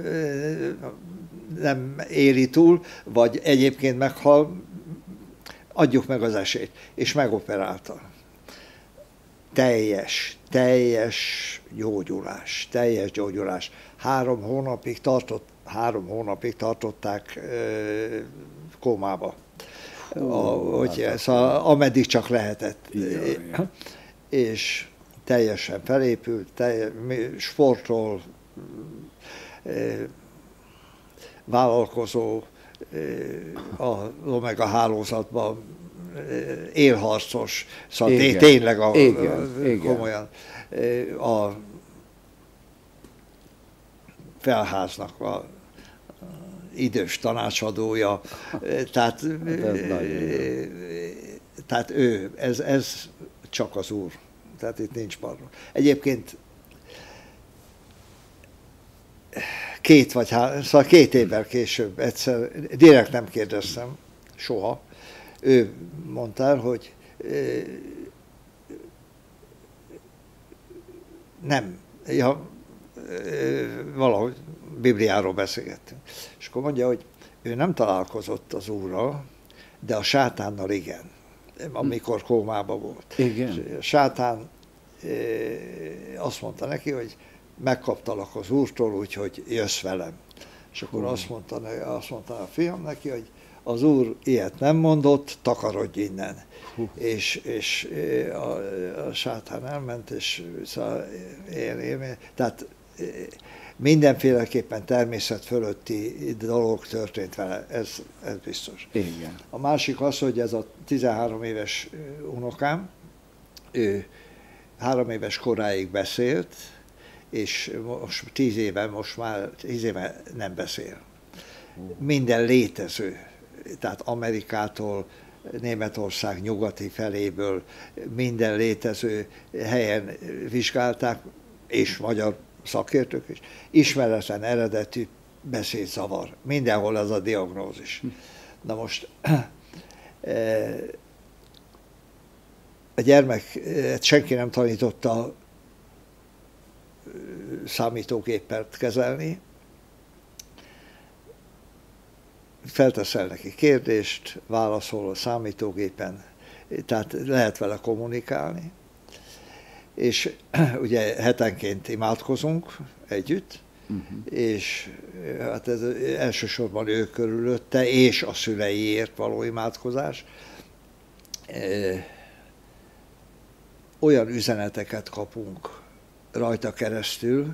nem éri túl, vagy egyébként meghal, adjuk meg az esélyt. És megoperálta. Teljes, teljes gyógyulás, teljes gyógyulás. Három hónapig tartott, három hónapig tartották kómába. Hú, a, hogy hát szóval, ameddig csak lehetett. Igen. És teljesen felépült, teljes, sportról, vállalkozó, a Omega hálózatban élharcos, szóval igen, tényleg a, igen, komolyan a Felháznak a idős tanácsadója, tehát, tehát ő, ez, ez csak az Úr, tehát itt nincs barna. Egyébként két vagy három, szóval két évvel később egyszer, direkt nem kérdeztem, soha, ő mondta el, hogy nem, ja, valahogy Bibliáról beszélgettünk. És akkor mondja, hogy ő nem találkozott az Úrral, de a sátánnal igen, amikor kómában volt. Igen. A sátán azt mondta neki, hogy megkaptalak az Úrtól, úgyhogy jössz velem. És akkor uh. azt, mondta, azt mondta a fiam neki, hogy az Úr ilyet nem mondott, takarodj innen. Uh. És, és a, a sátán elment, és szóval én, én, tehát mindenféleképpen természet fölötti dolog történt vele, ez, ez biztos. Igen. A másik az, hogy ez a tizenhárom éves unokám, ő három éves koráig beszélt, és most tíz éve, most már tíz éve nem beszél. Minden létező, tehát Amerikától, Németország nyugati feléből minden létező helyen vizsgálták, és magyar szakértők is, ismeretlen eredetű beszédzavar. Mindenhol ez a diagnózis. Na most a gyermeket senki nem tanította számítógéppel kezelni. Felteszel neki kérdést, válaszol a számítógépen, tehát lehet vele kommunikálni. És ugye hetenként imádkozunk együtt, uh-huh. és hát ez elsősorban ő körülötte, és a szüleiért való imádkozás. Olyan üzeneteket kapunk rajta keresztül,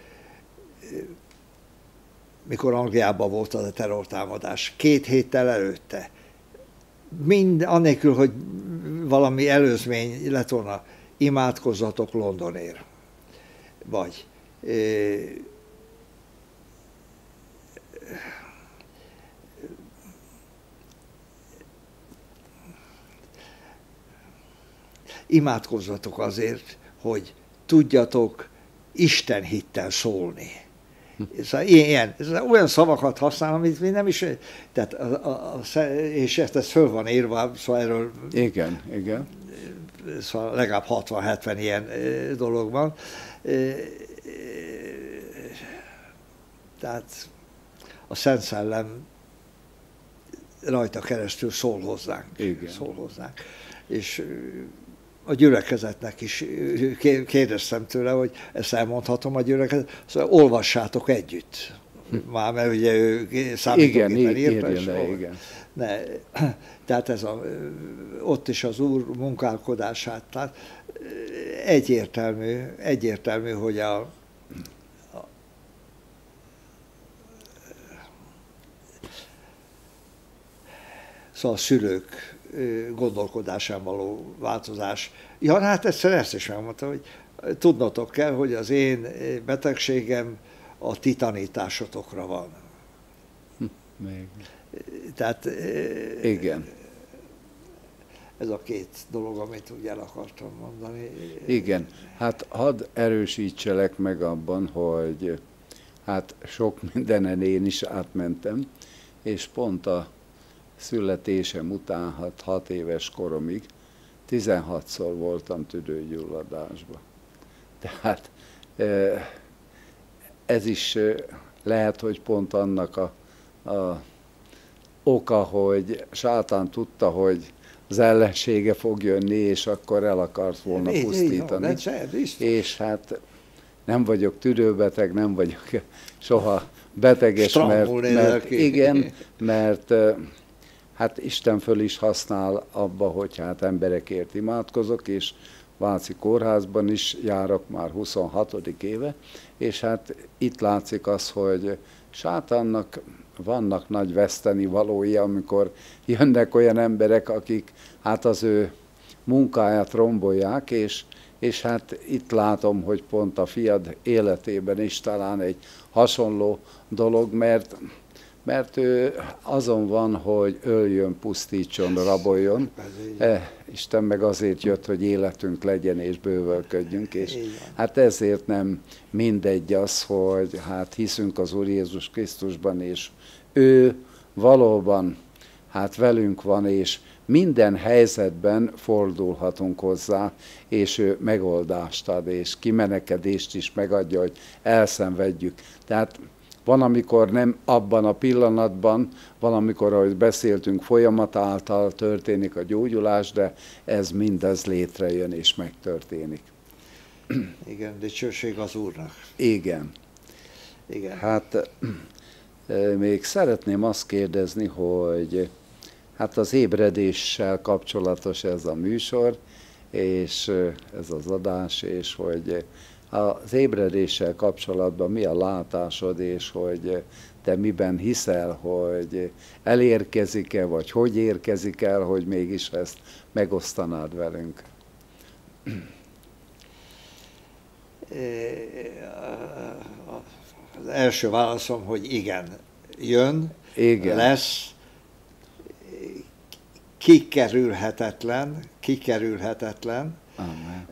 mikor Angliában volt az a terrortámadás, két héttel előtte. Mind, annélkül, hogy valami előzmény lett volna, imádkozzatok Londonért. Vagy imádkozzatok azért, hogy tudjatok Isten hittel szólni. Szóval ilyen, olyan szavakat használ, amit mi nem is, tehát a, a, a, és ezt, ez föl van írva, szóval erről... Igen, igen. Szóval legalább hatvan-hetven ilyen dolog van. Tehát a Szent Szellem rajta keresztül szól hozzánk. Igen. Szól hozzánk. És a gyülekezetnek is kérdeztem tőle, hogy ezt elmondhatom a gyülekezet, szóval olvassátok együtt. Már, mert ugye ő számítógépen írta. Igen, igen. Ne, tehát ez a, ott is az Úr munkálkodását, tehát egyértelmű, egyértelmű, hogy a, a szóval a szülők gondolkodásán való változás. Ja, hát egyszer ezt is megmondta, hogy tudnotok kell, hogy az én betegségem a ti tanításotokra van. Még. Tehát igen. Ez a két dolog, amit úgy el akartam mondani. Igen, hát hadd erősítselek meg abban, hogy hát sok mindenen én is átmentem, és pont a születésem után, hat, hat éves koromig, tizenhatszor voltam tüdőgyulladásban. Tehát ez is lehet, hogy pont annak a, a oka, hogy sátán tudta, hogy az ellensége fog jönni, és akkor el akart volna Így, pusztítani. így van, és hát nem vagyok tüdőbeteg, nem vagyok soha beteges, mert, mert igen, mert hát Isten föl is használ abba, hogy hát emberekért imádkozok, és Váci kórházban is járok már huszonhatodik éve, és hát itt látszik az, hogy sátánnak vannak nagy veszteni valói, amikor jönnek olyan emberek, akik hát az ő munkáját rombolják, és, és hát itt látom, hogy pont a fiad életében is talán egy hasonló dolog, mert, mert ő azon van, hogy öljön, pusztítson, raboljon. E, Isten meg azért jött, hogy életünk legyen és bővölködjünk, és hát ezért nem mindegy az, hogy hát hiszünk az Úr Jézus Krisztusban, és ő valóban hát velünk van, és minden helyzetben fordulhatunk hozzá, és ő megoldást ad, és kimenekedést is megadja, hogy elszenvedjük. Tehát van, amikor nem abban a pillanatban, van, amikor, ahogy beszéltünk, folyamat által történik a gyógyulás, de ez mindez létrejön és megtörténik. Igen, dicsőség az Úrnak. Igen. Igen. Hát még szeretném azt kérdezni, hogy hát az ébredéssel kapcsolatos ez a műsor, és ez az adás, és hogy az ébredéssel kapcsolatban mi a látásod, és hogy te miben hiszel, hogy elérkezik-e, vagy hogy érkezik el, hogy mégis ezt megosztanád velünk? Az első válaszom, hogy igen, jön, igen. lesz, kikerülhetetlen, kikerülhetetlen, Amen.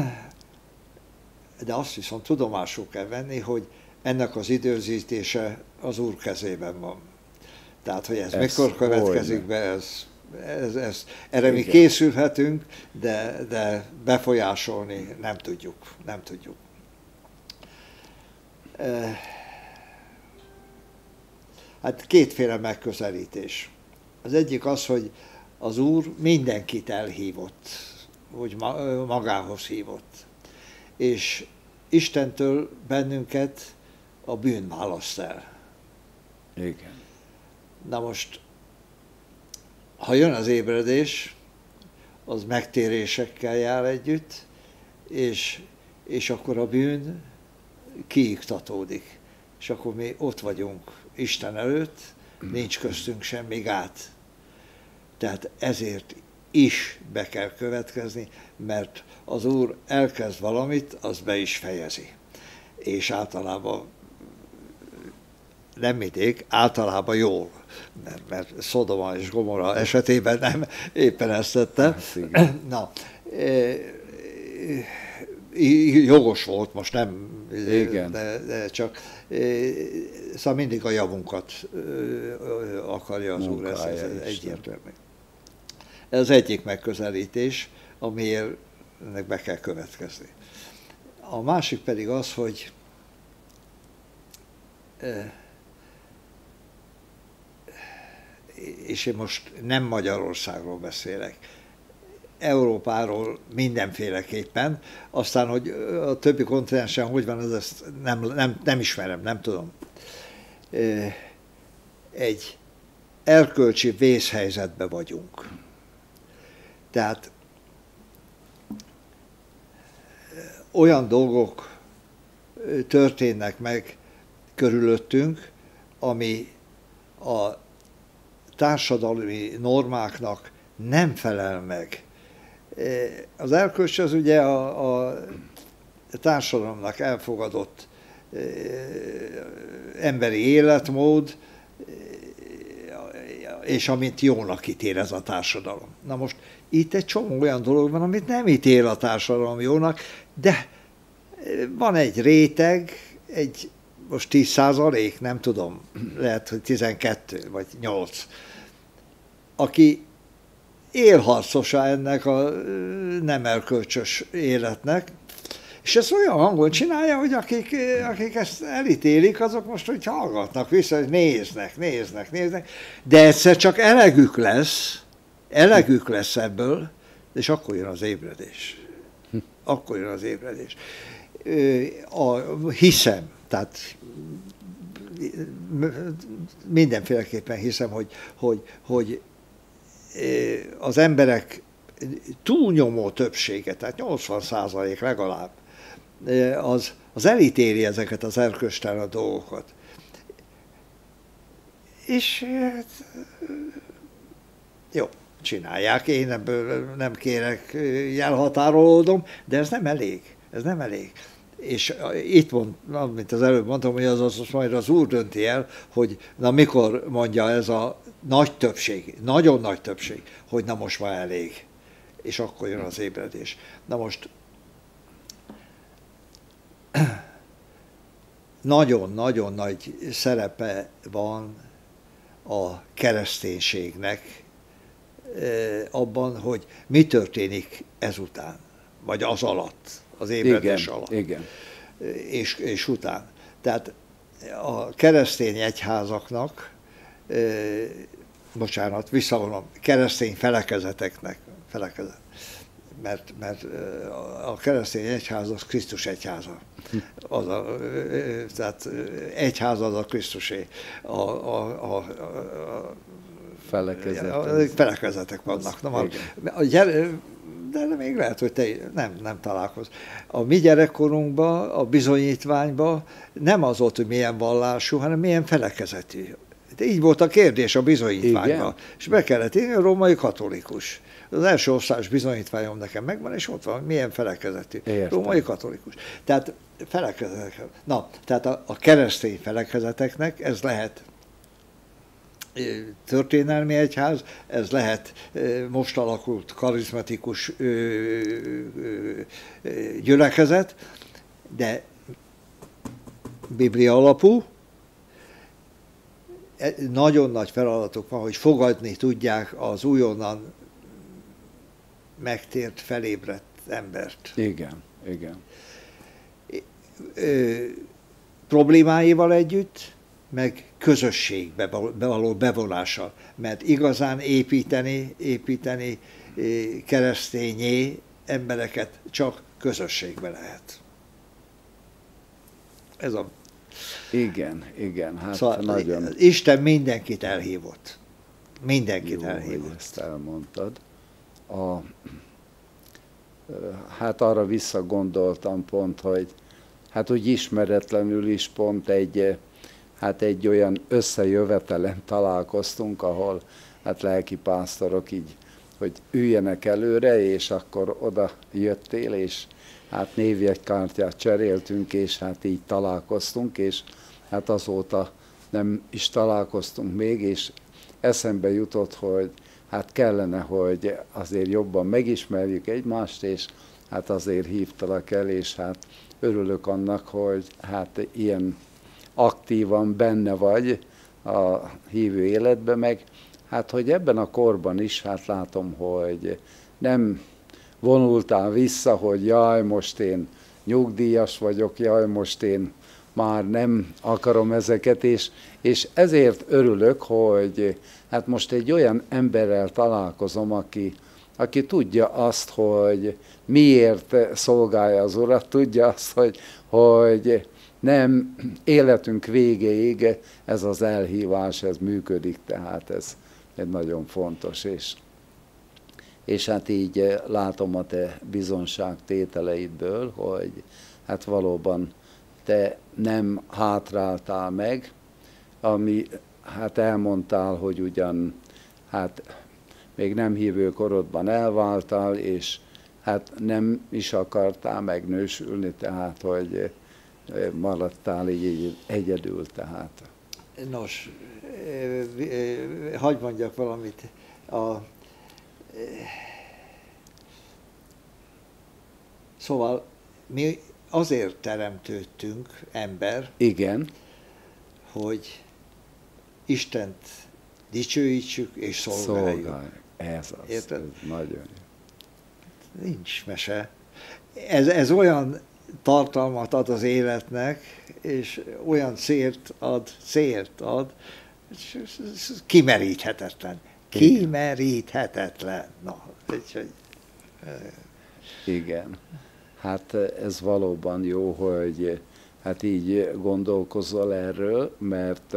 De azt viszont tudomásul kell venni, hogy ennek az időzítése az Úr kezében van. Tehát, hogy ez, ez mikor következik be, ez, ez, ez, erre igen. Mi készülhetünk, de, de befolyásolni nem tudjuk. Nem tudjuk. Hát kétféle megközelítés. Az egyik az, hogy az Úr mindenkit elhívott, hogy magához hívott. És Istentől bennünket a bűn választ el. Igen. Na most, ha jön az ébredés, az megtérésekkel jár együtt, és, és akkor a bűn kiiktatódik. És akkor mi ott vagyunk Isten előtt, nincs köztünk semmi gát. Tehát ezért is be kell következni, mert az Úr elkezd valamit, az be is fejezi. És általában, nem mindig, általában jól, mert, mert Szodoma és Gomorra esetében nem éppen ezt tette. Na, e, jogos volt, most nem, igen. De, de csak, e, szóval mindig a javunkat akarja az Úr, ez, ez egyértelmű. Ez az egyik megközelítés, amiért ennek be kell következni. A másik pedig az, hogy és én most nem Magyarországról beszélek, Európáról mindenféleképpen, aztán, hogy a többi kontinensen hogy van, ez ezt nem, nem, nem ismerem, nem tudom. Egy erkölcsi vészhelyzetben vagyunk. Tehát olyan dolgok történnek meg körülöttünk, ami a társadalmi normáknak nem felel meg. Az erkölcs az ugye a, a társadalomnak elfogadott emberi életmód, és amit jónak ítél ez a társadalom. Na most itt egy csomó olyan dolog van, amit nem ítél a társadalom jónak, de van egy réteg, egy most tíz százalék, nem tudom, lehet, hogy tizenkettő vagy nyolc, aki élharcosa ennek a nem erkölcsös életnek, És ezt olyan hangon csinálja, hogy akik, akik ezt elítélik, azok most úgy hallgatnak vissza, hogy néznek, néznek, néznek, de egyszer csak elegük lesz, elegük lesz ebből, és akkor jön az ébredés. Akkor jön az ébredés. A, hiszem, tehát mindenféleképpen hiszem, hogy, hogy, hogy az emberek túlnyomó többsége, tehát nyolcvan százalék legalább, az, az elítéli ezeket az erkölcstelen dolgokat. És hát, jó, csinálják, én ebből nem kérek jelhatárolódom, de ez nem elég, ez nem elég. És itt mond, mint az előbb mondtam, hogy az, az majd az Úr dönti el, hogy na mikor mondja ez a nagy többség, nagyon nagy többség, hogy na most már elég. És akkor jön az ébredés. Na most nagyon-nagyon nagy szerepe van a kereszténységnek abban, hogy mi történik ezután, vagy az alatt, az ébredés igen, alatt. Igen. És, és után. Tehát a keresztény egyházaknak, bocsánat, visszavonom, keresztény felekezeteknek, felekezet, mert, mert a keresztény egyház az Krisztus egyháza. Az a, tehát egyház az a Krisztusé. A, a, a, a, Felekezetek. A felekezetek vannak. Na, a, a gyere, de még lehet, hogy te nem, nem találkozz. A mi gyerekkorunkban, a bizonyítványban nem az volt, hogy milyen vallású, hanem milyen felekezetű. De így volt a kérdés a bizonyítványban. Igen? És be kellett írni, a római katolikus. Az első osztályos bizonyítványom nekem megvan, és ott van, milyen felekezetű. Értem. Római katolikus. Tehát felekezetek. Na, tehát a, a keresztény felekezeteknek ez lehet történelmi egyház, ez lehet most alakult karizmatikus gyülekezet, de Biblia alapú, nagyon nagy feladatuk van, hogy fogadni tudják az újonnan megtért, felébredt embert. Igen, igen. Problémáival együtt, meg közösségbe való bevonással, mert igazán építeni, építeni keresztényé embereket csak közösségbe lehet. Ez a... Igen, igen, hát szóval nagyon... Isten mindenkit elhívott. Mindenkit Jó, elhívott. hogy ezt elmondtad. A, hát arra visszagondoltam pont, hogy hát úgy ismeretlenül is pont egy, hát egy olyan összejövetelen találkoztunk, ahol hát lelkipásztorok így, hogy üljenek előre, és akkor oda jöttél, és hát névjegykártyát cseréltünk, és hát így találkoztunk, és hát azóta nem is találkoztunk még, és eszembe jutott, hogy hát kellene, hogy azért jobban megismerjük egymást, és hát azért hívtalak el, és hát örülök annak, hogy hát ilyen aktívan benne vagy a hívő életben, meg hát, hogy ebben a korban is, hát látom, hogy nem vonultál vissza, hogy jaj, most én nyugdíjas vagyok, jaj, most én már nem akarom ezeket, és, és ezért örülök, hogy hát most egy olyan emberrel találkozom, aki, aki tudja azt, hogy miért szolgálja az Urat, tudja azt, hogy, hogy nem életünk végéig ez az elhívás, ez működik, tehát ez egy nagyon fontos, és, és hát így látom a te bizonságtételeidből, hogy hát valóban te nem hátráltál meg, ami hát elmondtál, hogy ugyan hát még nem hívő korodban elváltál, és hát nem is akartál megnősülni, tehát hogy maradtál így, így egyedül, tehát. Nos, hadd mondjak valamit. A, szóval mi azért teremtődtünk, ember, igen, hogy Istent dicsőítsük és szolgáljuk. Szolgálj. Ez az, ez nagyon jó. Nincs mese. Ez, ez olyan tartalmat ad az életnek, és olyan célt ad, célt ad, kimeríthetetlen. Kimeríthetetlen. Na, úgyhogy... Igen. Hát ez valóban jó, hogy hát így gondolkozol erről, mert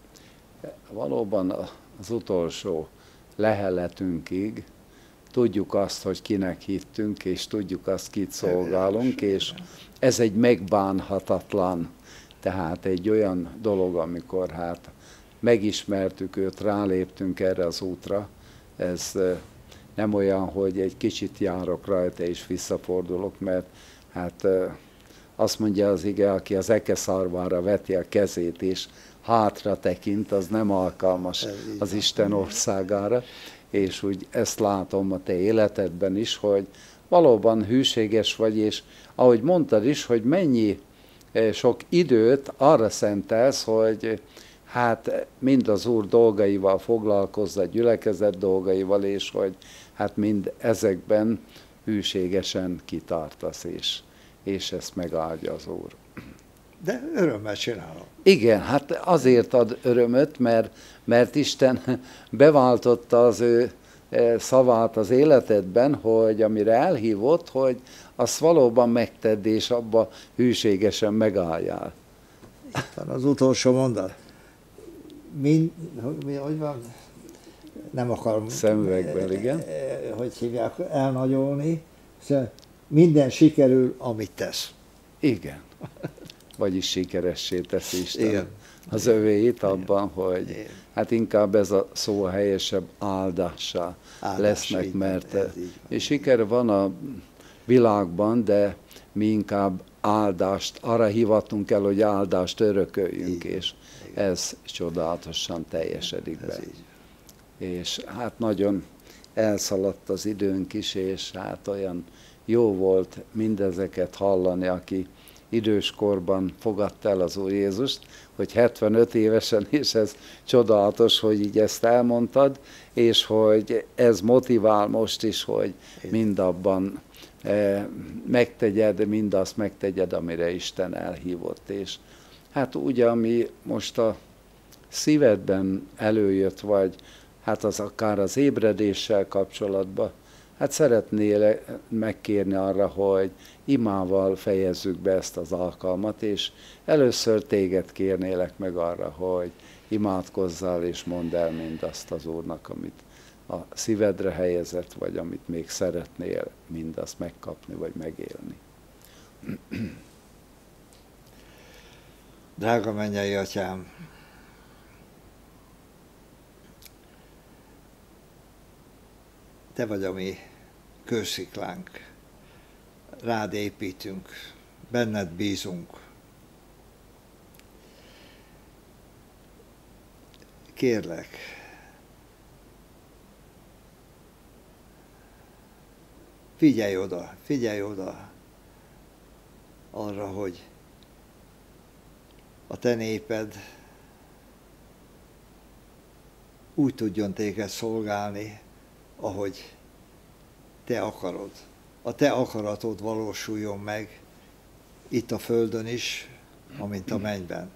valóban az utolsó leheletünkig tudjuk azt, hogy kinek hittünk, és tudjuk azt, kit szolgálunk, és ez egy megbánhatatlan, tehát egy olyan dolog, amikor hát megismertük őt, ráléptünk erre az útra, ez nem olyan, hogy egy kicsit járok rajta és visszafordulok, mert hát azt mondja az ige, aki az eke szarvára veti a kezét és hátra tekint, az nem alkalmas az Isten országára, és úgy ezt látom a te életedben is, hogy valóban hűséges vagy, és ahogy mondtad is, hogy mennyi sok időt arra szentelsz, hogy hát mind az Úr dolgaival foglalkozz, a gyülekezet dolgaival, és hogy hát mind ezekben hűségesen kitartasz, és, és ezt megáldja az Úr. De örömmel csinálom. Igen, hát azért ad örömöt, mert, mert Isten beváltotta az ő szavát az életedben, hogy amire elhívott, hogy azt valóban megtedd, és abba hűségesen megálljál. Itt van az utolsó mondat. Mind, mi, hogy van? Nem akarom... Szemüvegben, igen. Hogy hívják, elnagyolni. Minden sikerül, amit tesz. Igen. Vagyis sikeressé teszi Isten Igen. az övéit abban, hogy Igen. hát inkább ez a szó a helyesebb áldássá Áldás, lesznek, így mert van, ez így van. siker van a világban, de mi inkább áldást, arra hivatunk el, hogy áldást örököljünk, Igen. és ez csodálatosan teljesedik be. Ez így. És hát nagyon elszaladt az időnk is, és hát olyan jó volt mindezeket hallani, aki időskorban fogadta el az Úr Jézust, hogy hetvenöt évesen, és ez csodálatos, hogy így ezt elmondtad, és hogy ez motivál most is, hogy mindabban eh, megtegyed, mindazt megtegyed, amire Isten elhívott. És hát úgy, ami most a szívedben előjött, vagy hát az akár az ébredéssel kapcsolatban, hát szeretnél megkérni arra, hogy imával fejezzük be ezt az alkalmat, és először téged kérnélek meg arra, hogy imádkozzál és mondd el mindazt az Úrnak, amit a szívedre helyezett, vagy amit még szeretnél mindazt megkapni, vagy megélni. Drága mennyei Atyám, Te vagy a mi kősziklánk, rád építünk, benned bízunk. Kérlek, figyelj oda, figyelj oda arra, hogy a te néped úgy tudjon téged szolgálni, ahogy te akarod. A te akaratod valósuljon meg itt a földön is, amint a mennyben.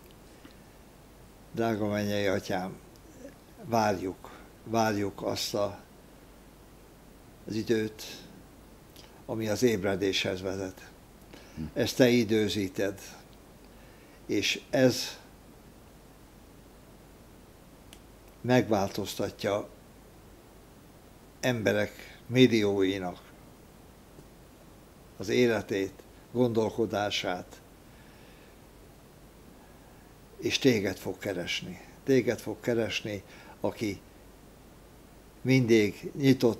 Drága mennyei Atyám, várjuk, várjuk azt a, az időt, ami az ébredéshez vezet. Ezt te időzíted, és ez megváltoztatja emberek millióinak az életét, gondolkodását, és téged fog keresni. Téged fog keresni, aki mindig nyitott,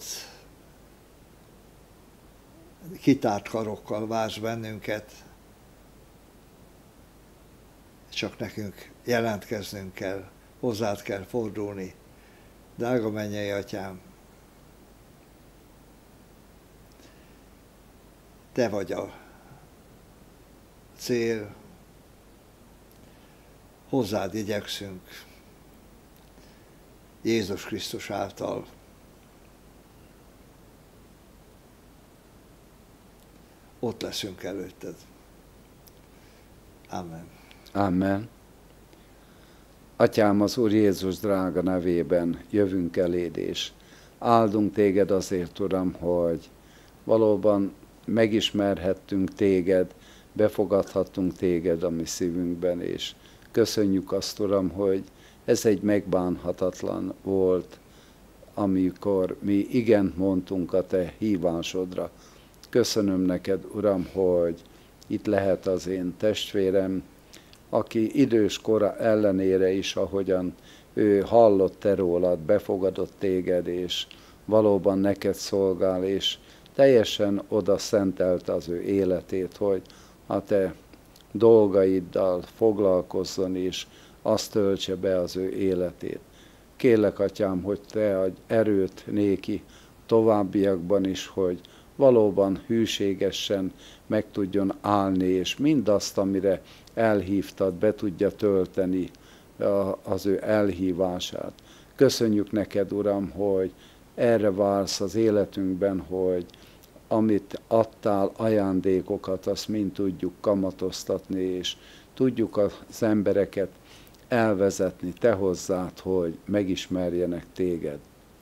kitárt karokkal vársz bennünket, csak nekünk jelentkeznünk kell, hozzád kell fordulni. Drága mennyei Atyám, te vagy a cél, hozzád igyekszünk Jézus Krisztus által. ott leszünk előtted. Amen. Amen. Atyám, az Úr Jézus drága nevében jövünk eléd, és áldunk téged azért, Uram, hogy valóban megismerhettünk téged, befogadhattunk téged a mi szívünkben, és köszönjük azt, Uram, hogy ez egy megbánhatatlan volt, amikor mi igent mondtunk a te hívásodra. Köszönöm neked, Uram, hogy itt lehet az én testvérem, aki idős kora ellenére is, ahogyan ő hallott te rólad, befogadott téged, és valóban neked szolgál, és teljesen oda szentelte az ő életét, hogy a te dolgaiddal foglalkozzon, és azt töltse be az ő életét. Kérlek, Atyám, hogy te adj erőt néki továbbiakban is, hogy valóban hűségesen meg tudjon állni, és mindazt, amire elhívtad, be tudja tölteni az ő elhívását. Köszönjük neked, Uram, hogy erre vársz az életünkben, hogy amit adtál, ajándékokat, azt mind tudjuk kamatoztatni, és tudjuk az embereket elvezetni te hozzád, hogy megismerjenek téged.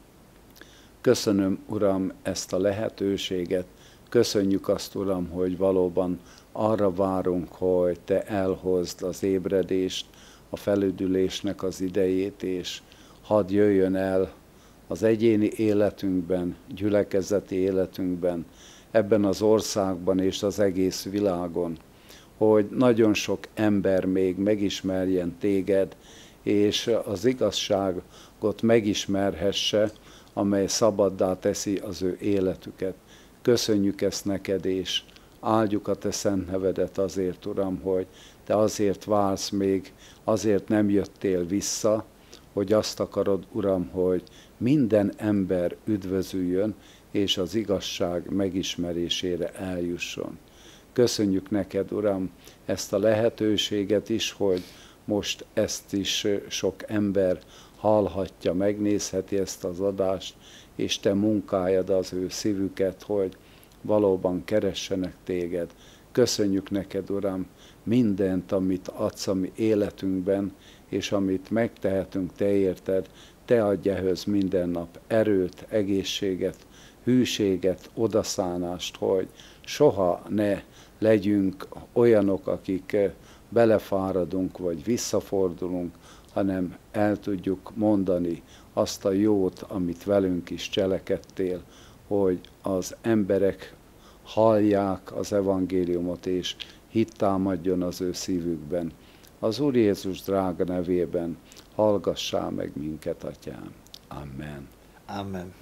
Köszönöm, Uram, ezt a lehetőséget, köszönjük azt, Uram, hogy valóban arra várunk, hogy te elhozd az ébredést, a felüdülésnek az idejét, és hadd jöjjön el az egyéni életünkben, gyülekezeti életünkben, ebben az országban és az egész világon, hogy nagyon sok ember még megismerjen téged, és az igazságot megismerhesse, amely szabaddá teszi az ő életüket. Köszönjük ezt neked, és áldjuk a te szent nevedet azért, Uram, hogy te azért vársz még, azért nem jöttél vissza, hogy azt akarod, Uram, hogy minden ember üdvözüljön, és az igazság megismerésére eljusson. Köszönjük neked, Uram, ezt a lehetőséget is, hogy most ezt is sok ember hallhatja, megnézheti ezt az adást, és te munkáljad az ő szívüket, hogy valóban keressenek téged. Köszönjük neked, Uram, mindent, amit adsz a mi életünkben, és amit megtehetünk te érted, te adj ehhez minden nap erőt, egészséget, hűséget, odaszánást, hogy soha ne legyünk olyanok, akik belefáradunk, vagy visszafordulunk, hanem el tudjuk mondani azt a jót, amit velünk is cselekedtél, hogy az emberek hallják az evangéliumot, és hit támadjon az ő szívükben. Az Úr Jézus drága nevében hallgassál meg minket, Atyám. Amen. Amen.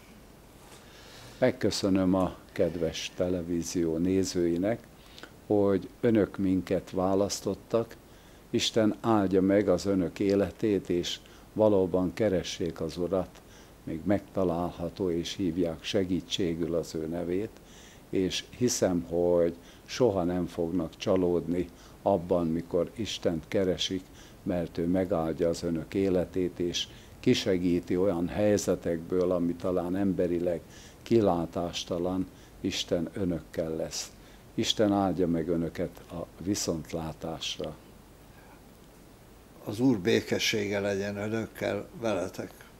Megköszönöm a kedves televízió nézőinek, hogy önök minket választottak. Isten áldja meg az önök életét, és valóban keressék az Urat, még megtalálható, és hívják segítségül az ő nevét, és hiszem, hogy soha nem fognak csalódni abban, mikor Istent keresik, mert ő megáldja az önök életét, és kisegíti olyan helyzetekből, ami talán emberileg kilátástalan, Isten önökkel lesz. Isten áldja meg önöket a viszontlátásra. Az Úr békessége legyen önökkel, veletek.